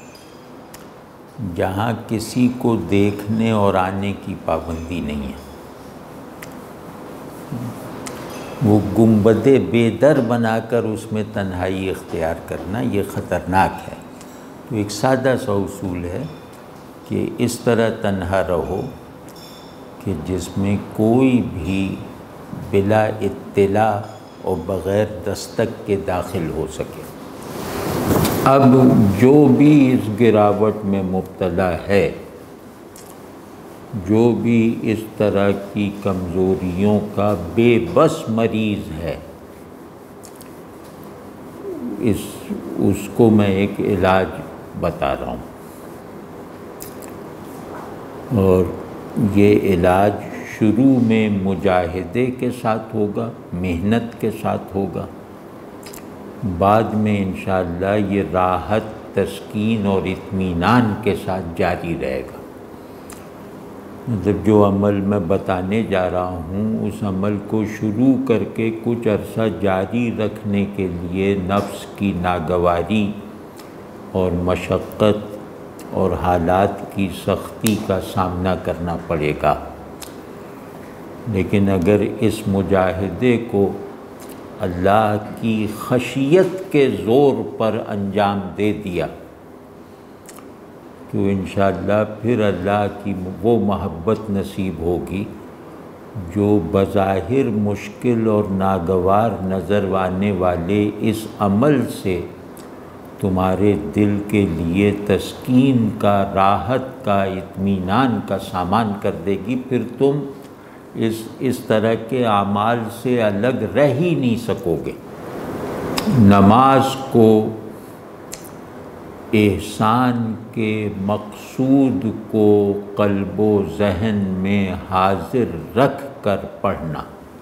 جہاں کسی کو دیکھنے اور آنے کی پابندی نہیں ہے۔ وہ گنبد بے در بنا کر اس میں تنہائی اختیار کرنا یہ خطرناک ہے۔ تو ایک سادہ سا اصول ہے کہ اس طرح تنہا رہو کہ جس میں کوئی بھی بلا اطلاع اور بغیر دستک کے داخل ہو سکے۔ اب جو بھی اس گراوٹ میں مبتلا ہے، جو بھی اس طرح کی کمزوریوں کا بے بس مریض ہے، اس اس کو میں ایک علاج بتا رہا ہوں، اور یہ علاج شروع میں مجاہدے کے ساتھ ہوگا، محنت کے ساتھ ہوگا، بعد میں انشاءاللہ یہ راحت، تسکین اور اطمینان کے ساتھ جاری رہے گا۔ مطلب جو عمل میں بتانے جا رہا ہوں اس عمل کو شروع کر کے کچھ عرصہ جاری رکھنے کے لیے نفس کی ناگواری اور مشقت اور حالات کی سختی کا سامنا کرنا پڑے گا، لیکن اگر اس مجاہدے کو اللہ کی خشیت کے زور پر انجام دے دیا تو انشاءاللہ پھر اللہ کی وہ محبت نصیب ہوگی جو بظاہر مشکل اور ناگوار نظر آنے والے اس عمل سے تمہارے دل کے لیے تسکین کا، راحت کا، اطمینان کا سامان کر دے گی۔ پھر تم اس اس طرح کے اعمال سے الگ رہ ہی نہیں سکو گے۔ نماز کو احسان کے مقصود کو قلب و ذہن میں حاضر رکھ کر پڑھنا،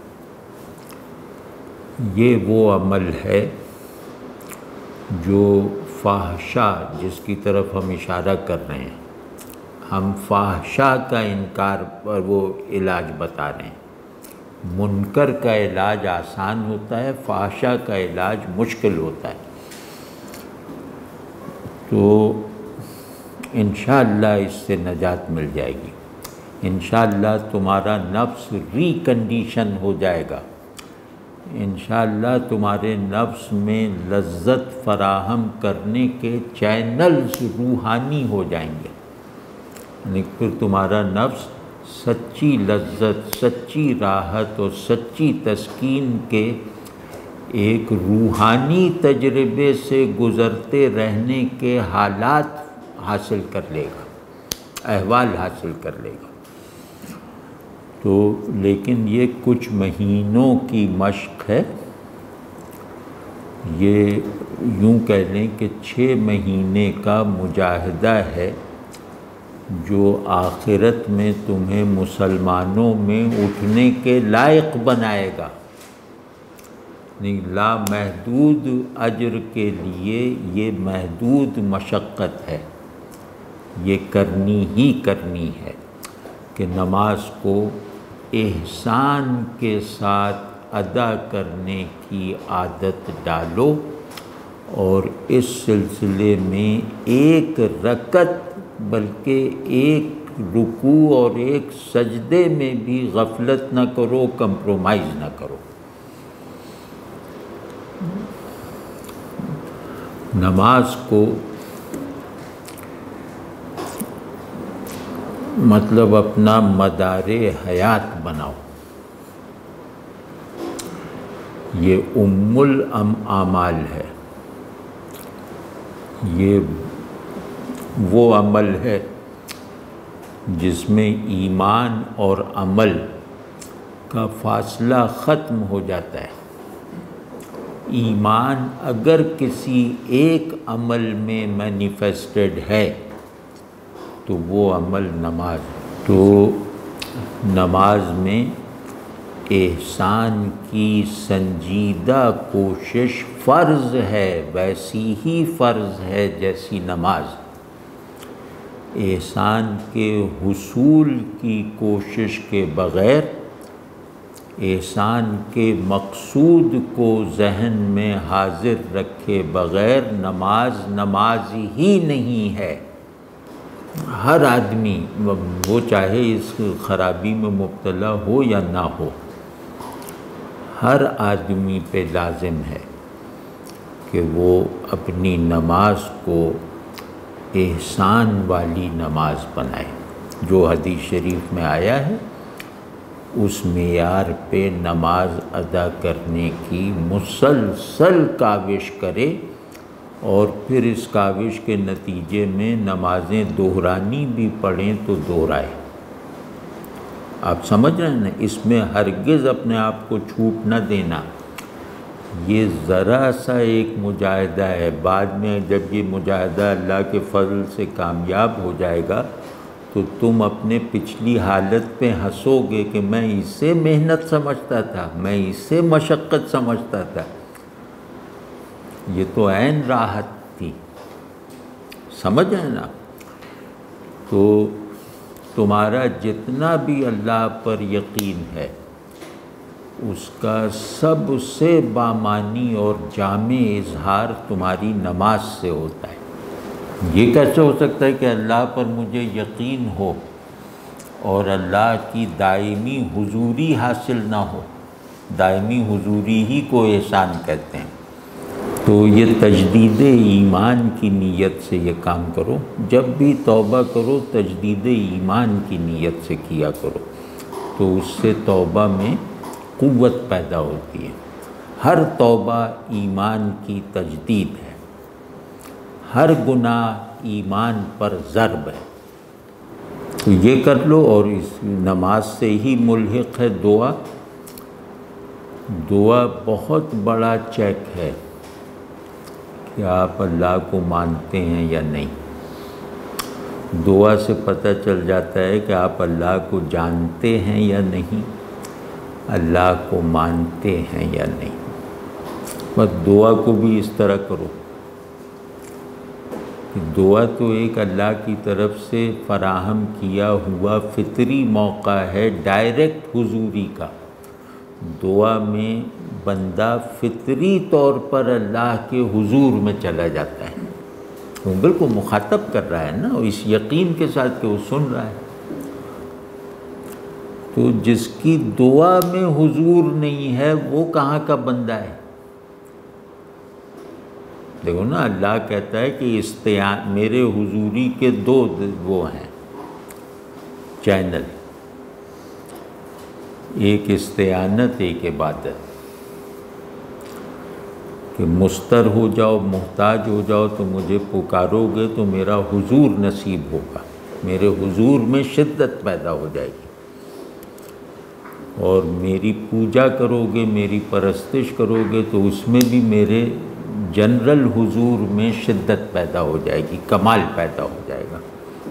یہ وہ عمل ہے جو فحشا، جس کی طرف ہم اشارہ کر رہے ہیں، ہم فحشا کا انکار پر وہ علاج بتا رہے ہیں۔ منکر کا علاج آسان ہوتا ہے، فحشا کا علاج مشکل ہوتا ہے۔ تو انشاءاللہ اس سے نجات مل جائے گی، انشاءاللہ تمہارا نفس ری کنڈیشن ہو جائے گا، انشاءاللہ تمہارے نفس میں لذت فراہم کرنے کے چینلز روحانی ہو جائیں گے۔ یعنی پھر تمہارا نفس سچی لذت، سچی راحت اور سچی تسکین کے ایک روحانی تجربے سے گزرتے رہنے کے حالات حاصل کر لے گا، احوال حاصل کر لے گا۔ تو لیکن یہ کچھ مہینوں کی مشق ہے، یہ یوں کہہ لیں کہ چھ مہینے کا مجاہدہ ہے جو آخرت میں تمہیں مسلمانوں میں اٹھنے کے لائق بنائے گا۔ لامحدود اجر کے لیے یہ محدود مشقت ہے، یہ کرنی ہی کرنی ہے کہ نماز کو احسان کے ساتھ ادا کرنے کی عادت ڈالو، اور اس سلسلے میں ایک رکعت بلکہ ایک رکوع اور ایک سجدے میں بھی غفلت نہ کرو، کمپرومائز نہ کرو۔ نماز کو مطلب اپنا مدار حیات بناؤ۔ یہ ام الاعمال ہے، یہ وہ عمل ہے جس میں ایمان اور عمل کا فاصلہ ختم ہو جاتا ہے۔ ایمان اگر کسی ایک عمل میں مینیفیسٹڈ ہے تو وہ عمل نماز ہے۔ تو نماز میں احسان کی سنجیدہ کوشش فرض ہے، ویسی ہی فرض ہے جیسی نماز۔ احسان کے حصول کی کوشش کے بغیر، احسان کے مقصود کو ذہن میں حاضر رکھے بغیر نماز نماز ہی نہیں ہے۔ ہر آدمی وہ چاہے اس خرابی میں مبتلا ہو یا نہ ہو، ہر آدمی پہ لازم ہے کہ وہ اپنی نماز کو احسان والی نماز بنائے۔ جو حدیث شریف میں آیا ہے اس معیار پہ نماز ادا کرنے کی مسلسل کاوش کرے، اور پھر اس کاوش کے نتیجے میں نمازیں دہرانی بھی پڑھیں تو دہرائے۔ آپ سمجھ رہے ہیں نا، اس میں ہرگز اپنے آپ کو چھوٹ نہ دینا۔ یہ ذرا سا ایک مجاہدہ ہے، بعد میں جب یہ مجاہدہ اللہ کے فضل سے کامیاب ہو جائے گا تو تم اپنے پچھلی حالت پہ ہنسو گے کہ میں اس سے محنت سمجھتا تھا، میں اس سے مشقت سمجھتا تھا، یہ تو عین راحت تھی۔ سمجھ رہے نا؟ تو تمہارا جتنا بھی اللہ پر یقین ہے اس کا سب سے بامانی اور جامع اظہار تمہاری نماز سے ہوتا ہے۔ یہ کیسے ہو سکتا ہے کہ اللہ پر مجھے یقین ہو اور اللہ کی دائمی حضوری حاصل نہ ہو؟ دائمی حضوری ہی کو احسان کہتے ہیں۔ تو یہ تجدید ایمان کی نیت سے یہ کام کرو، جب بھی توبہ کرو تجدید ایمان کی نیت سے کیا کرو، تو اس سے توبہ میں قوت پیدا ہوتی ہے۔ ہر توبہ ایمان کی تجدید ہے، ہر گناہ ایمان پر ضرب ہے۔ تو یہ کر لو، اور اس نماز سے ہی ملحق ہے دعا۔ دعا بہت بڑا چیک ہے کہ آپ اللہ کو مانتے ہیں یا نہیں۔ دعا سے پتہ چل جاتا ہے کہ آپ اللہ کو جانتے ہیں یا نہیں، اللہ کو مانتے ہیں یا نہیں۔ بس دعا کو بھی اس طرح کرو۔ دعا تو ایک اللہ کی طرف سے فراہم کیا ہوا فطری موقع ہے ڈائریکٹ حضوری کا۔ دعا میں بندہ فطری طور پر اللہ کے حضور میں چلا جاتا ہے، وہ بالکل مخاطب کر رہا ہے نا، اس یقین کے ساتھ کہ وہ سن رہا ہے۔ تو جس کی دعا میں حضور نہیں ہے وہ کہاں کا بندہ ہے؟ دیکھو نا، اللہ کہتا ہے کہ استعان میرے حضوری کے دو وہ ہیں، چینل، ایک استعانت، ایک عبادت، کہ مستر ہو جاؤ، محتاج ہو جاؤ تو مجھے پکارو گے تو میرا حضور نصیب ہوگا، میرے حضور میں شدت پیدا ہو جائے گی، اور میری پوجا کرو گے، میری پرستش کرو گے تو اس میں بھی میرے جنرل حضور میں شدت پیدا ہو جائے گی، کمال پیدا ہو جائے گا۔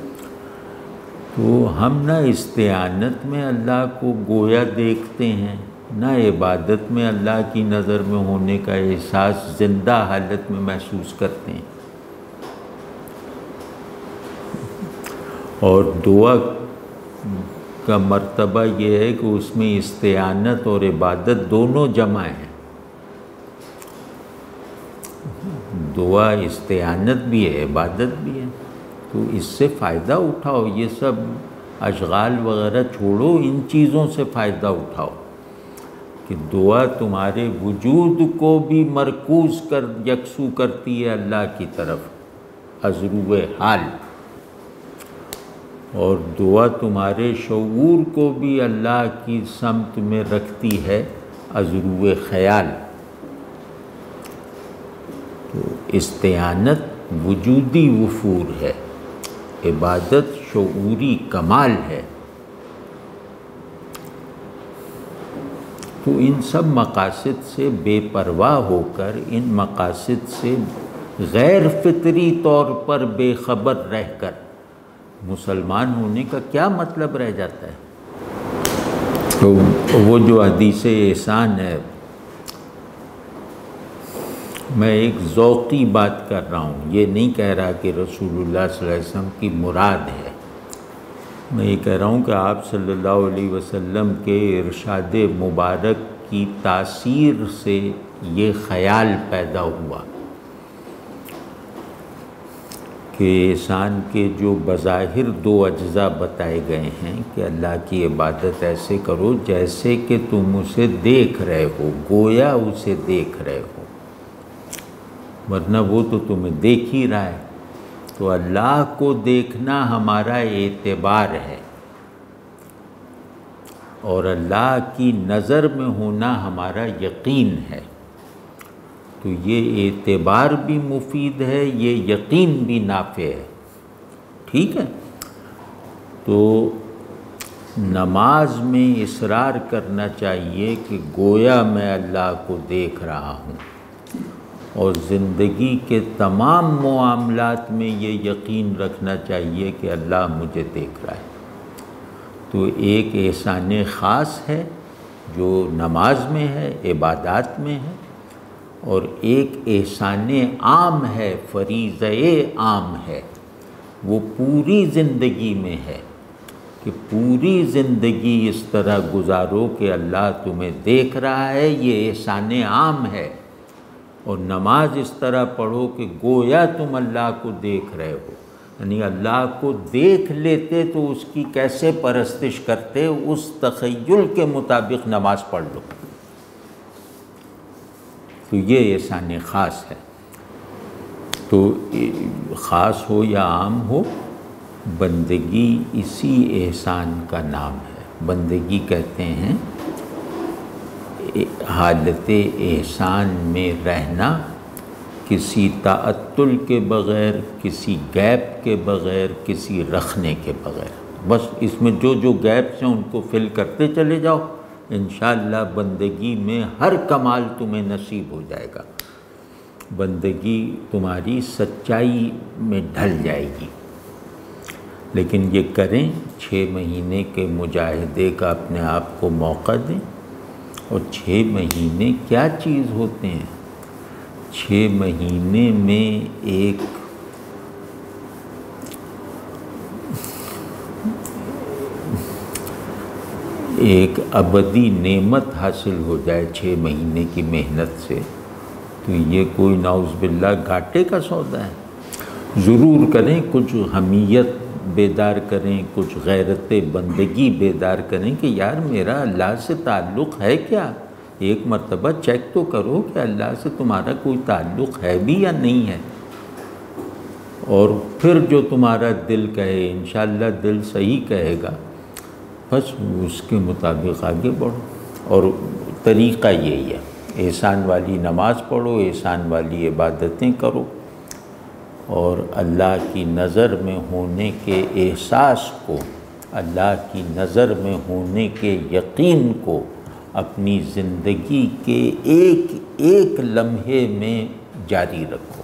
تو ہم نہ استعانت میں اللہ کو گویا دیکھتے ہیں، نہ عبادت میں اللہ کی نظر میں ہونے کا احساس زندہ حالت میں محسوس کرتے ہیں، اور دعا کا مرتبہ یہ ہے کہ اس میں استعانت اور عبادت دونوں جمع ہیں۔ دعا استعانت بھی ہے، عبادت بھی ہے، تو اس سے فائدہ اٹھاؤ، یہ سب اشغال وغیرہ چھوڑو، ان چیزوں سے فائدہ اٹھاؤ کہ دعا تمہارے وجود کو بھی مرکوز کر یکسو کرتی ہے اللہ کی طرف ازرو حال، اور دعا تمہارے شعور کو بھی اللہ کی سمت میں رکھتی ہے ازرو خیال۔ تو استعانت وجودی وفور ہے، عبادت شعوری کمال ہے۔ تو ان سب مقاصد سے بے پرواہ ہو کر، ان مقاصد سے غیر فطری طور پر بے خبر رہ کر مسلمان ہونے کا کیا مطلب رہ جاتا ہے؟ تو وہ جو حدیث احسان ہے، میں ایک ذوقی بات کر رہا ہوں، یہ نہیں کہہ رہا کہ رسول اللہ صلی اللہ علیہ وسلم کی مراد ہے، میں یہ کہہ رہا ہوں کہ آپ صلی اللہ علیہ وسلم کے ارشاد مبارک کی تاثیر سے یہ خیال پیدا ہوا کہ احسان کے جو بظاہر دو اجزاء بتائے گئے ہیں کہ اللہ کی عبادت ایسے کرو جیسے کہ تم اسے دیکھ رہے ہو، گویا اسے دیکھ رہے ہو، ورنہ وہ تو تمہیں دیکھ ہی رہا ہے۔ تو اللہ کو دیکھنا ہمارا اعتبار ہے، اور اللہ کی نظر میں ہونا ہمارا یقین ہے۔ تو یہ اعتبار بھی مفید ہے، یہ یقین بھی نافع ہے، ٹھیک ہے؟ تو نماز میں اصرار کرنا چاہیے کہ گویا میں اللہ کو دیکھ رہا ہوں، اور زندگی کے تمام معاملات میں یہ یقین رکھنا چاہیے کہ اللہ مجھے دیکھ رہا ہے۔ تو ایک احسان خاص ہے جو نماز میں ہے، عبادات میں ہے، اور ایک احسان عام ہے، فریضہ عام ہے، وہ پوری زندگی میں ہے کہ پوری زندگی اس طرح گزارو کہ اللہ تمہیں دیکھ رہا ہے، یہ احسان عام ہے۔ اور نماز اس طرح پڑھو کہ گویا تم اللہ کو دیکھ رہے ہو، یعنی اللہ کو دیکھ لیتے تو اس کی کیسے پرستش کرتے، اس تخیل کے مطابق نماز پڑھ لو۔ تو یہ احسان خاص ہے۔ تو خاص ہو یا عام ہو، بندگی اسی احسان کا نام ہے۔ بندگی کہتے ہیں حالت احسان میں رہنا، کسی تعطل کے بغیر، کسی گیپ کے بغیر، کسی رکھنے کے بغیر، بس اس میں جو جو گیپس ہیں ان کو فل کرتے چلے جاؤ، انشاءاللہ بندگی میں ہر کمال تمہیں نصیب ہو جائے گا، بندگی تمہاری سچائی میں ڈھل جائے گی۔ لیکن یہ کریں، چھ مہینے کے مجاہدے کا اپنے آپ کو موقع دیں، اور چھ مہینے کیا چیز ہوتے ہیں؟ چھ مہینے میں ایک ایک ابدی نعمت حاصل ہو جائے چھ مہینے کی محنت سے، تو یہ کوئی نعوذ باللہ گھاٹے کا سودا ہے۔ ضرور کریں، کچھ حمیت بیدار کریں، کچھ غیرت بندگی بیدار کریں کہ یار میرا اللہ سے تعلق ہے کیا؟ ایک مرتبہ چیک تو کرو کہ اللہ سے تمہارا کوئی تعلق ہے بھی یا نہیں ہے، اور پھر جو تمہارا دل کہے، انشاءاللہ دل صحیح کہے گا بس اس کے مطابق آگے بڑھو، اور طریقہ یہی ہے، احسان والی نماز پڑھو، احسان والی عبادتیں کرو، اور اللہ کی نظر میں ہونے کے احساس کو، اللہ کی نظر میں ہونے کے یقین کو اپنی زندگی کے ایک ایک لمحے میں جاری رکھو۔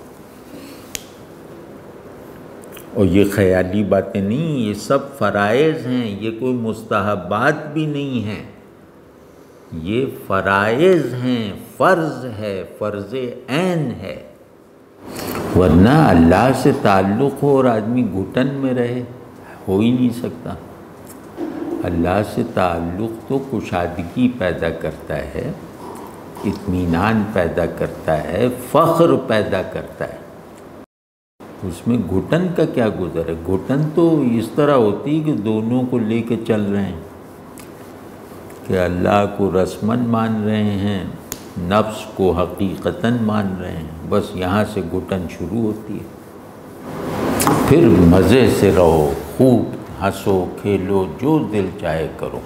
اور یہ خیالی باتیں نہیں، یہ سب فرائض ہیں، یہ کوئی مستحبات بھی نہیں ہیں، یہ فرائض ہیں، فرض ہے، فرض عین ہے۔ ورنہ اللہ سے تعلق ہو اور آدمی گھٹن میں رہے، ہو ہی نہیں سکتا۔ اللہ سے تعلق تو کشادگی پیدا کرتا ہے، اطمینان پیدا کرتا ہے، فخر پیدا کرتا ہے۔ اس میں گھٹن کا کیا گزر ہے؟ گھٹن تو اس طرح ہوتی ہے کہ دونوں کو لے کے چل رہے ہیں، کہ اللہ کو رسماً مان رہے ہیں، نفس کو حقیقتاً مان رہے ہیں، بس یہاں سے گھٹن شروع ہوتی ہے۔ پھر مزے سے رہو، خوب ہنسو کھیلو، جو دل چاہے کرو،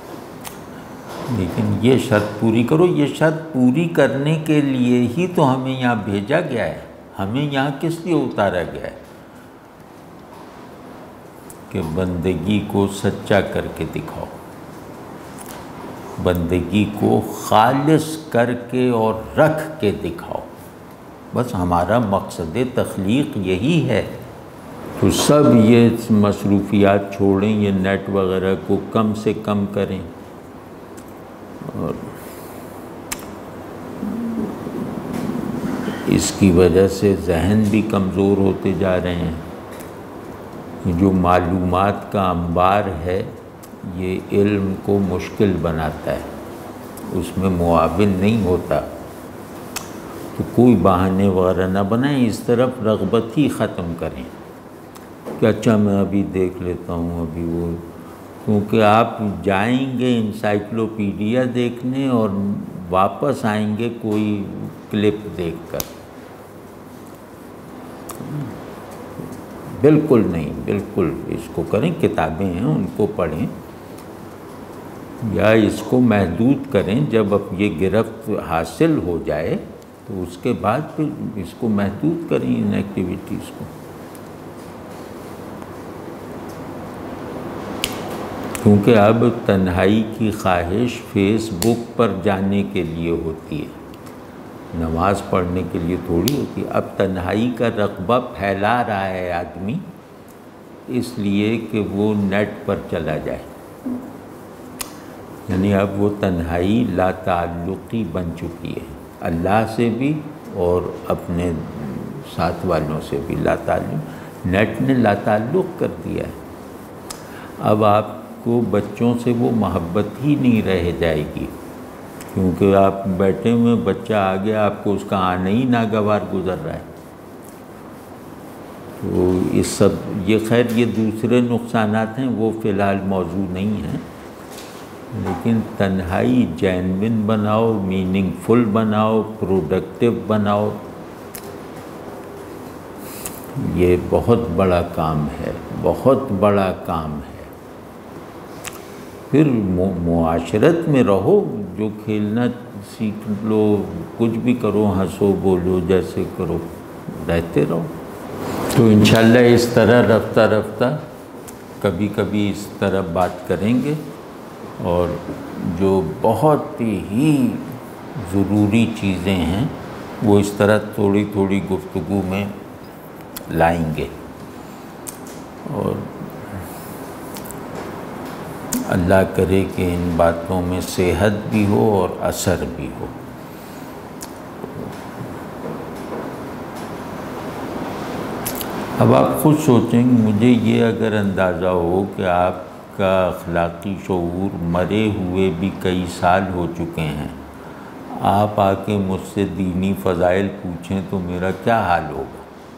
لیکن یہ شرط پوری کرو۔ یہ شرط پوری کرنے کے لیے ہی تو ہمیں یہاں بھیجا گیا ہے، ہمیں یہاں کس لیے اتارا گیا ہے؟ کہ بندگی کو سچا کر کے دکھاؤ، بندگی کو خالص کر کے اور رکھ کے دکھاؤ، بس ہمارا مقصد تخلیق یہی ہے۔ تو سب یہ مصروفیات چھوڑیں، یہ نیٹ وغیرہ کو کم سے کم کریں، اور اس کی وجہ سے ذہن بھی کمزور ہوتے جا رہے ہیں۔ جو معلومات کا انبار ہے یہ علم کو مشکل بناتا ہے، اس میں معاون نہیں ہوتا، تو کوئی بہانے وغیرہ نہ بنائیں، اس طرف رغبت ہی ختم کریں کہ اچھا میں ابھی دیکھ لیتا ہوں ابھی وہ، کیونکہ آپ جائیں گے انسائکلوپیڈیا دیکھنے اور واپس آئیں گے کوئی کلپ دیکھ کر۔ بالکل نہیں، بالکل اس کو کریں، کتابیں ہیں ان کو پڑھیں، یا اس کو محدود کریں۔ جب اب یہ گرفت حاصل ہو جائے تو اس کے بعد پھر اس کو محدود کریں، ان ایکٹیویٹیز کو، کیونکہ اب تنہائی کی خواہش فیس بک پر جانے کے لیے ہوتی ہے، نماز پڑھنے کے لیے تھوڑی ہوتی ہے۔ اب تنہائی کا رغبہ پھیلا رہا ہے آدمی، اس لیے کہ وہ نیٹ پر چلا جائے، یعنی اب وہ تنہائی لا تعلقی بن چکی ہے، اللہ سے بھی اور اپنے ساتھ والوں سے بھی لا تعلق۔ نیٹ نے لا تعلق کر دیا ہے۔ اب آپ کو بچوں سے وہ محبت ہی نہیں رہ جائے گی، کیونکہ آپ بیٹھے ہوئے، بچہ آ گیا، آپ کو اس کا آنا ہی ناگوار گزر رہا ہے۔ تو اس سب یہ خیر یہ دوسرے نقصانات ہیں، وہ فی الحال موضوع نہیں ہیں، لیکن تنہائی جینوین بناؤ، میننگ فل بناؤ، پروڈکٹیو بناؤ، یہ بہت بڑا کام ہے، بہت بڑا کام ہے۔ پھر معاشرت میں رہو، جو کھیلنا سیکھ لو، کچھ بھی کرو، ہنسو بولو، جیسے کرو، رہتے رہو۔ تو انشاءاللہ اس طرح رفتہ رفتہ کبھی کبھی اس طرح بات کریں گے، اور جو بہت ہی ضروری چیزیں ہیں وہ اس طرح تھوڑی تھوڑی گفتگو میں لائیں گے، اور اللہ کرے کہ ان باتوں میں صحت بھی ہو اور اثر بھی ہو۔ اب آپ خود سوچیں، مجھے یہ اگر اندازہ ہو کہ آپ کا اخلاقی شعور مرے ہوئے بھی کئی سال ہو چکے ہیں، آپ آ کے مجھ سے دینی فضائل پوچھیں تو میرا کیا حال ہوگا؟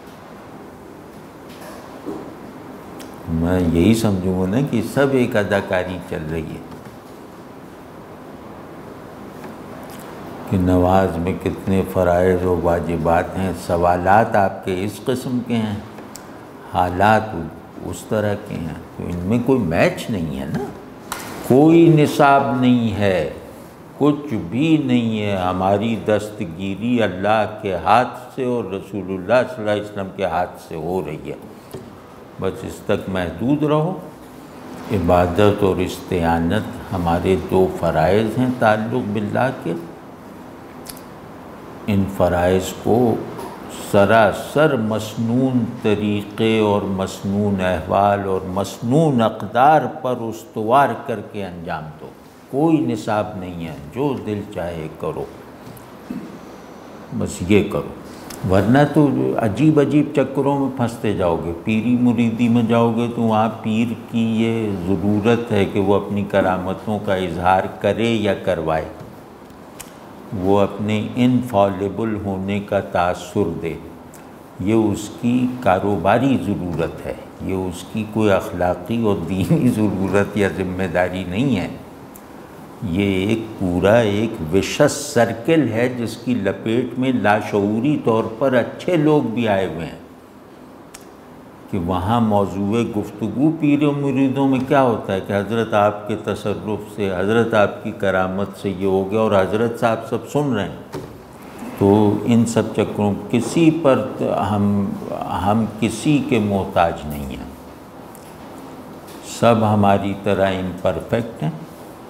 میں یہی سمجھوں گا نا کہ سب ایک اداکاری چل رہی ہے، کہ نماز میں کتنے فرائض و واجبات ہیں، سوالات آپ کے اس قسم کے ہیں، حالات اس طرح کے ہیں، تو ان میں کوئی میچ نہیں ہے نا۔ کوئی نصاب نہیں ہے، کچھ بھی نہیں ہے، ہماری دستگیری اللہ کے ہاتھ سے اور رسول اللہ صلی اللہ علیہ وسلم کے ہاتھ سے ہو رہی ہے، بس اس تک محدود رہو۔ عبادت اور استعانت ہمارے دو فرائض ہیں تعلق باللہ کے، ان فرائض کو سراسر مسنون طریقے اور مسنون احوال اور مسنون اقدار پر استوار کر کے انجام دو، کوئی نصاب نہیں ہے، جو دل چاہے کرو، بس یہ کرو، ورنہ تو عجیب عجیب چکروں میں پھنستے جاؤ گے۔ پیری مریدی میں جاؤ گے تو وہاں پیر کی یہ ضرورت ہے کہ وہ اپنی کرامتوں کا اظہار کرے یا کروائے، وہ اپنے انفالبل ہونے کا تاثر دے، یہ اس کی کاروباری ضرورت ہے، یہ اس کی کوئی اخلاقی اور دینی ضرورت یا ذمہ داری نہیں ہے۔ یہ ایک پورا ایک وشس سرکل ہے جس کی لپیٹ میں لاشعوری طور پر اچھے لوگ بھی آئے ہوئے ہیں، کہ وہاں موضوع گفتگو پیر و مریدوں میں کیا ہوتا ہے کہ حضرت آپ کے تصرف سے، حضرت آپ کی کرامت سے یہ ہو گیا، اور حضرت صاحب سب سن رہے ہیں۔ تو ان سب چکروں کسی پر ہم ہم کسی کے محتاج نہیں ہیں، سب ہماری طرح امپرفیکٹ ہیں۔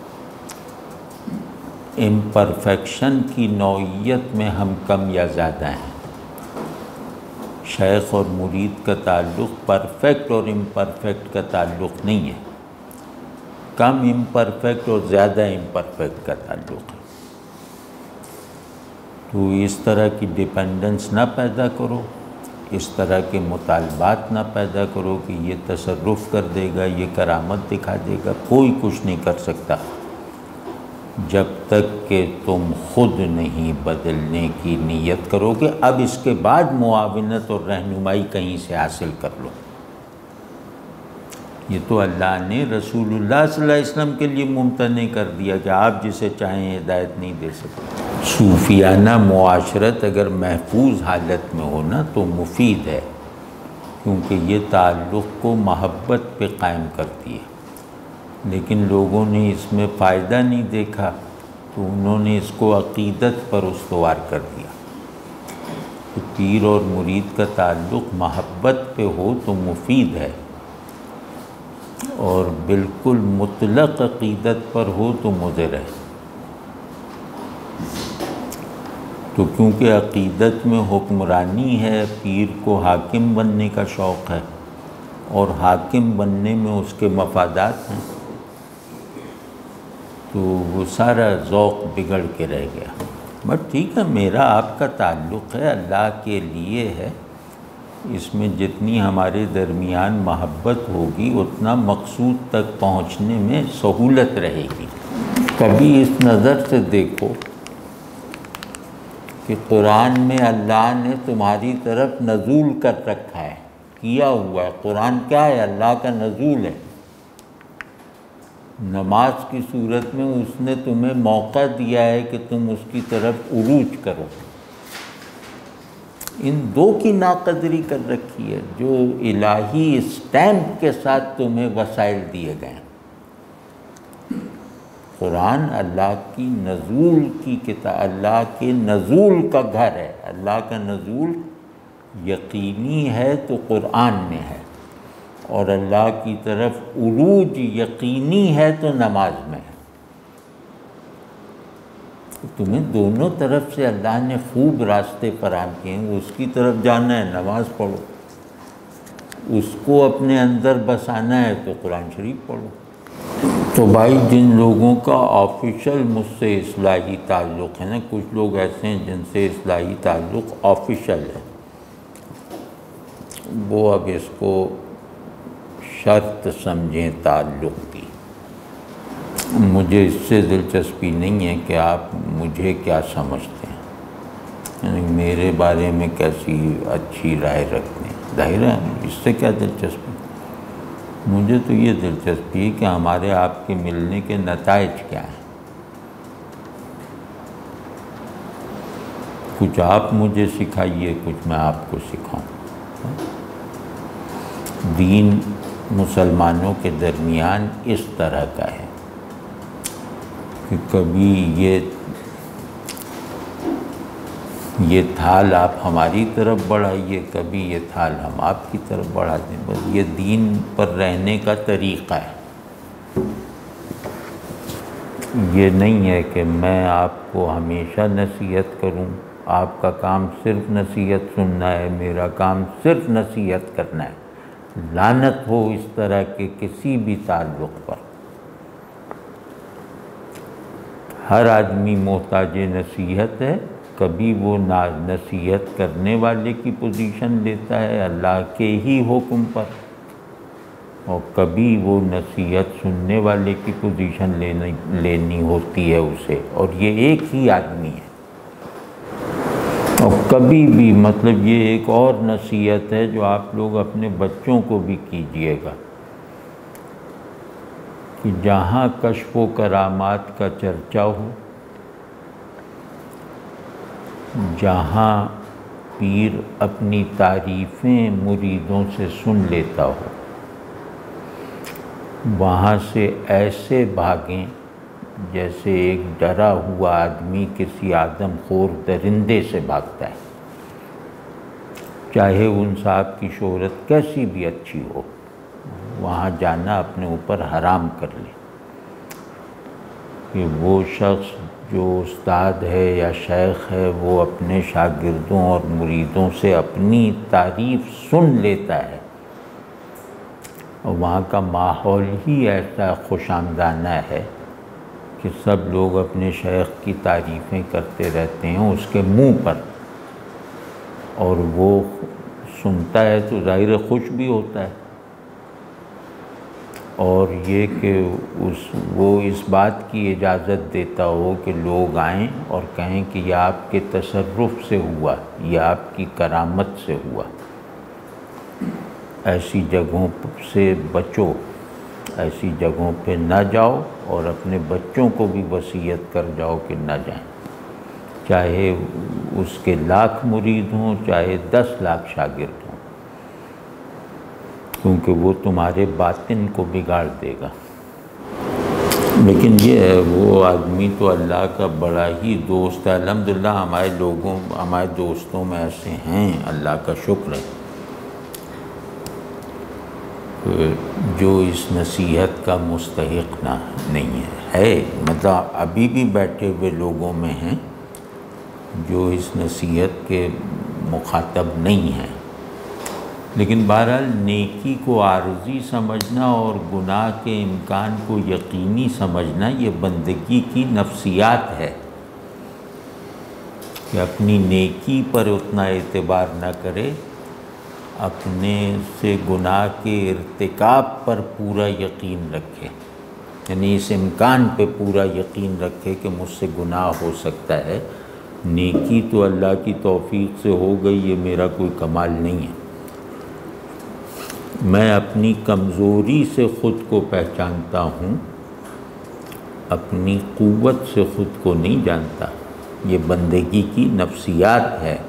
امپرفیکشن کی نوعیت میں ہم کم یا زیادہ ہیں۔ شیخ اور مرید کا تعلق پرفیکٹ اور امپرفیکٹ کا تعلق نہیں ہے، کم امپرفیکٹ اور زیادہ امپرفیکٹ کا تعلق ہے۔ تو اس طرح کی ڈیپینڈنس نہ پیدا کرو، اس طرح کے مطالبات نہ پیدا کرو کہ یہ تصرف کر دے گا، یہ کرامت دکھا دے گا، کوئی کچھ نہیں کر سکتا جب تک کہ تم خود نہیں بدلنے کی نیت کرو گے۔ اب اس کے بعد معاونت اور رہنمائی کہیں سے حاصل کر لو۔ یہ تو اللہ نے رسول اللہ صلی اللہ علیہ وسلم کے لیے ممتنع کر دیا کہ آپ جسے چاہیں ہدایت نہیں دے سکتے۔ صوفیانہ معاشرت اگر محفوظ حالت میں ہو نا تو مفید ہے، کیونکہ یہ تعلق کو محبت پہ قائم کرتی ہے، لیکن لوگوں نے اس میں فائدہ نہیں دیکھا تو انہوں نے اس کو عقیدت پر استوار کر دیا۔ تو پیر اور مرید کا تعلق محبت پہ ہو تو مفید ہے، اور بالکل مطلق عقیدت پر ہو تو مضر ہے۔ تو کیونکہ عقیدت میں حکمرانی ہے، پیر کو حاکم بننے کا شوق ہے، اور حاکم بننے میں اس کے مفادات ہیں، تو وہ سارا ذوق بگڑ کے رہ گیا۔ بٹ ٹھیک ہے، میرا آپ کا تعلق ہے، اللہ کے لیے ہے، اس میں جتنی ہمارے درمیان محبت ہوگی اتنا مقصود تک پہنچنے میں سہولت رہے گی۔ کبھی اس نظر سے دیکھو کہ قرآن میں اللہ نے تمہاری طرف نزول کر رکھا ہے، کیا ہوا ہے۔ قرآن کیا ہے؟ اللہ کا نزول ہے۔ نماز کی صورت میں اس نے تمہیں موقع دیا ہے کہ تم اس کی طرف عروج کرو۔ ان دو کی ناقدری کر رکھی ہے جو الہی اسٹیمپ کے ساتھ تمہیں وسائل دیے گئے ہیں۔ قرآن اللہ کی نزول کی کتاب، اللہ کے نزول کا گھر ہے۔ اللہ کا نزول یقینی ہے تو قرآن میں ہے، اور اللہ کی طرف عروج یقینی ہے تو نماز میں ہے۔ تمہیں دونوں طرف سے اللہ نے خوب راستے فراہم کیے ہیں۔ اس کی طرف جانا ہے نماز پڑھو، اس کو اپنے اندر بسانا ہے تو قرآن شریف پڑھو۔ تو بھائی، جن لوگوں کا آفیشل مجھ سے اصلاحی تعلق ہے نا، کچھ لوگ ایسے ہیں جن سے اصلاحی تعلق آفیشل ہے، وہ اب اس کو شرط سمجھیں تعلق کی۔ مجھے اس سے دلچسپی نہیں ہے کہ آپ مجھے کیا سمجھتے ہیں، یعنی میرے بارے میں کیسی اچھی رائے رکھتے ہیں، ظاہر ہے اس سے کیا دلچسپی۔ مجھے تو یہ دلچسپی ہے کہ ہمارے آپ کے ملنے کے نتائج کیا ہیں۔ کچھ آپ مجھے سکھائیے، کچھ میں آپ کو سکھاؤں۔ دین مسلمانوں کے درمیان اس طرح کا ہے کہ کبھی یہ یہ تھال آپ ہماری طرف بڑھائیے، کبھی یہ تھال ہم آپ کی طرف بڑھا دیں، بس یہ دین پر رہنے کا طریقہ ہے۔ یہ نہیں ہے کہ میں آپ کو ہمیشہ نصیحت کروں، آپ کا کام صرف نصیحت سننا ہے، میرا کام صرف نصیحت کرنا ہے۔ لعنت ہو اس طرح کے کسی بھی تعلق پر۔ ہر آدمی محتاج نصیحت ہے، کبھی وہ نصیحت کرنے والے کی پوزیشن لیتا ہے اللہ کے ہی حکم پر، اور کبھی وہ نصیحت سننے والے کی پوزیشن لینی لینی ہوتی ہے اسے، اور یہ ایک ہی آدمی ہے۔ اور کبھی بھی مطلب یہ ایک اور نصیحت ہے جو آپ لوگ اپنے بچوں کو بھی کیجئے گا کہ جہاں کشف و کرامات کا چرچا ہو، جہاں پیر اپنی تعریفیں مریدوں سے سن لیتا ہو، وہاں سے ایسے بھاگیں جیسے ایک ڈرا ہوا آدمی کسی آدم خور درندے سے بھاگتا ہے، چاہے ان صاحب کی شہرت کیسی بھی اچھی ہو، وہاں جانا اپنے اوپر حرام کر لے کہ وہ شخص جو استاد ہے یا شیخ ہے وہ اپنے شاگردوں اور مریدوں سے اپنی تعریف سن لیتا ہے، اور وہاں کا ماحول ہی ایسا خوش آمدانہ ہے کہ سب لوگ اپنے شیخ کی تعریفیں کرتے رہتے ہیں اس کے منہ پر، اور وہ سنتا ہے تو ظاہر خوش بھی ہوتا ہے، اور یہ کہ اس وہ اس بات کی اجازت دیتا ہو کہ لوگ آئیں اور کہیں کہ یہ آپ کے تصرف سے ہوا، یہ آپ کی کرامت سے ہوا۔ ایسی جگہوں سے بچو، ایسی جگہوں پہ نہ جاؤ، اور اپنے بچوں کو بھی وصیت کر جاؤ کہ نہ جائیں، چاہے اس کے لاکھ مرید ہوں، چاہے دس لاکھ شاگرد ہوں، کیونکہ وہ تمہارے باطن کو بگاڑ دے گا۔ لیکن یہ ہے وہ آدمی تو اللہ کا بڑا ہی دوست ہے، الحمدللہ ہمارے لوگوں ہمارے دوستوں میں ایسے ہیں، اللہ کا شکر ہے، جو اس نصیحت کا مستحق نہ نہیں ہے ہے مطلب ابھی بھی بیٹھے ہوئے لوگوں میں ہیں جو اس نصیحت کے مخاطب نہیں ہیں، لیکن بہرحال نیکی کو عارضی سمجھنا اور گناہ کے امکان کو یقینی سمجھنا یہ بندگی کی نفسیات ہے کہ اپنی نیکی پر اتنا اعتبار نہ کرے، اپنے سے گناہ کے ارتکاب پر پورا یقین رکھے، یعنی اس امکان پہ پورا یقین رکھے کہ مجھ سے گناہ ہو سکتا ہے، نیکی تو اللہ کی توفیق سے ہو گئی، یہ میرا کوئی کمال نہیں ہے، میں اپنی کمزوری سے خود کو پہچانتا ہوں، اپنی قوت سے خود کو نہیں جانتا، یہ بندگی کی نفسیات ہے۔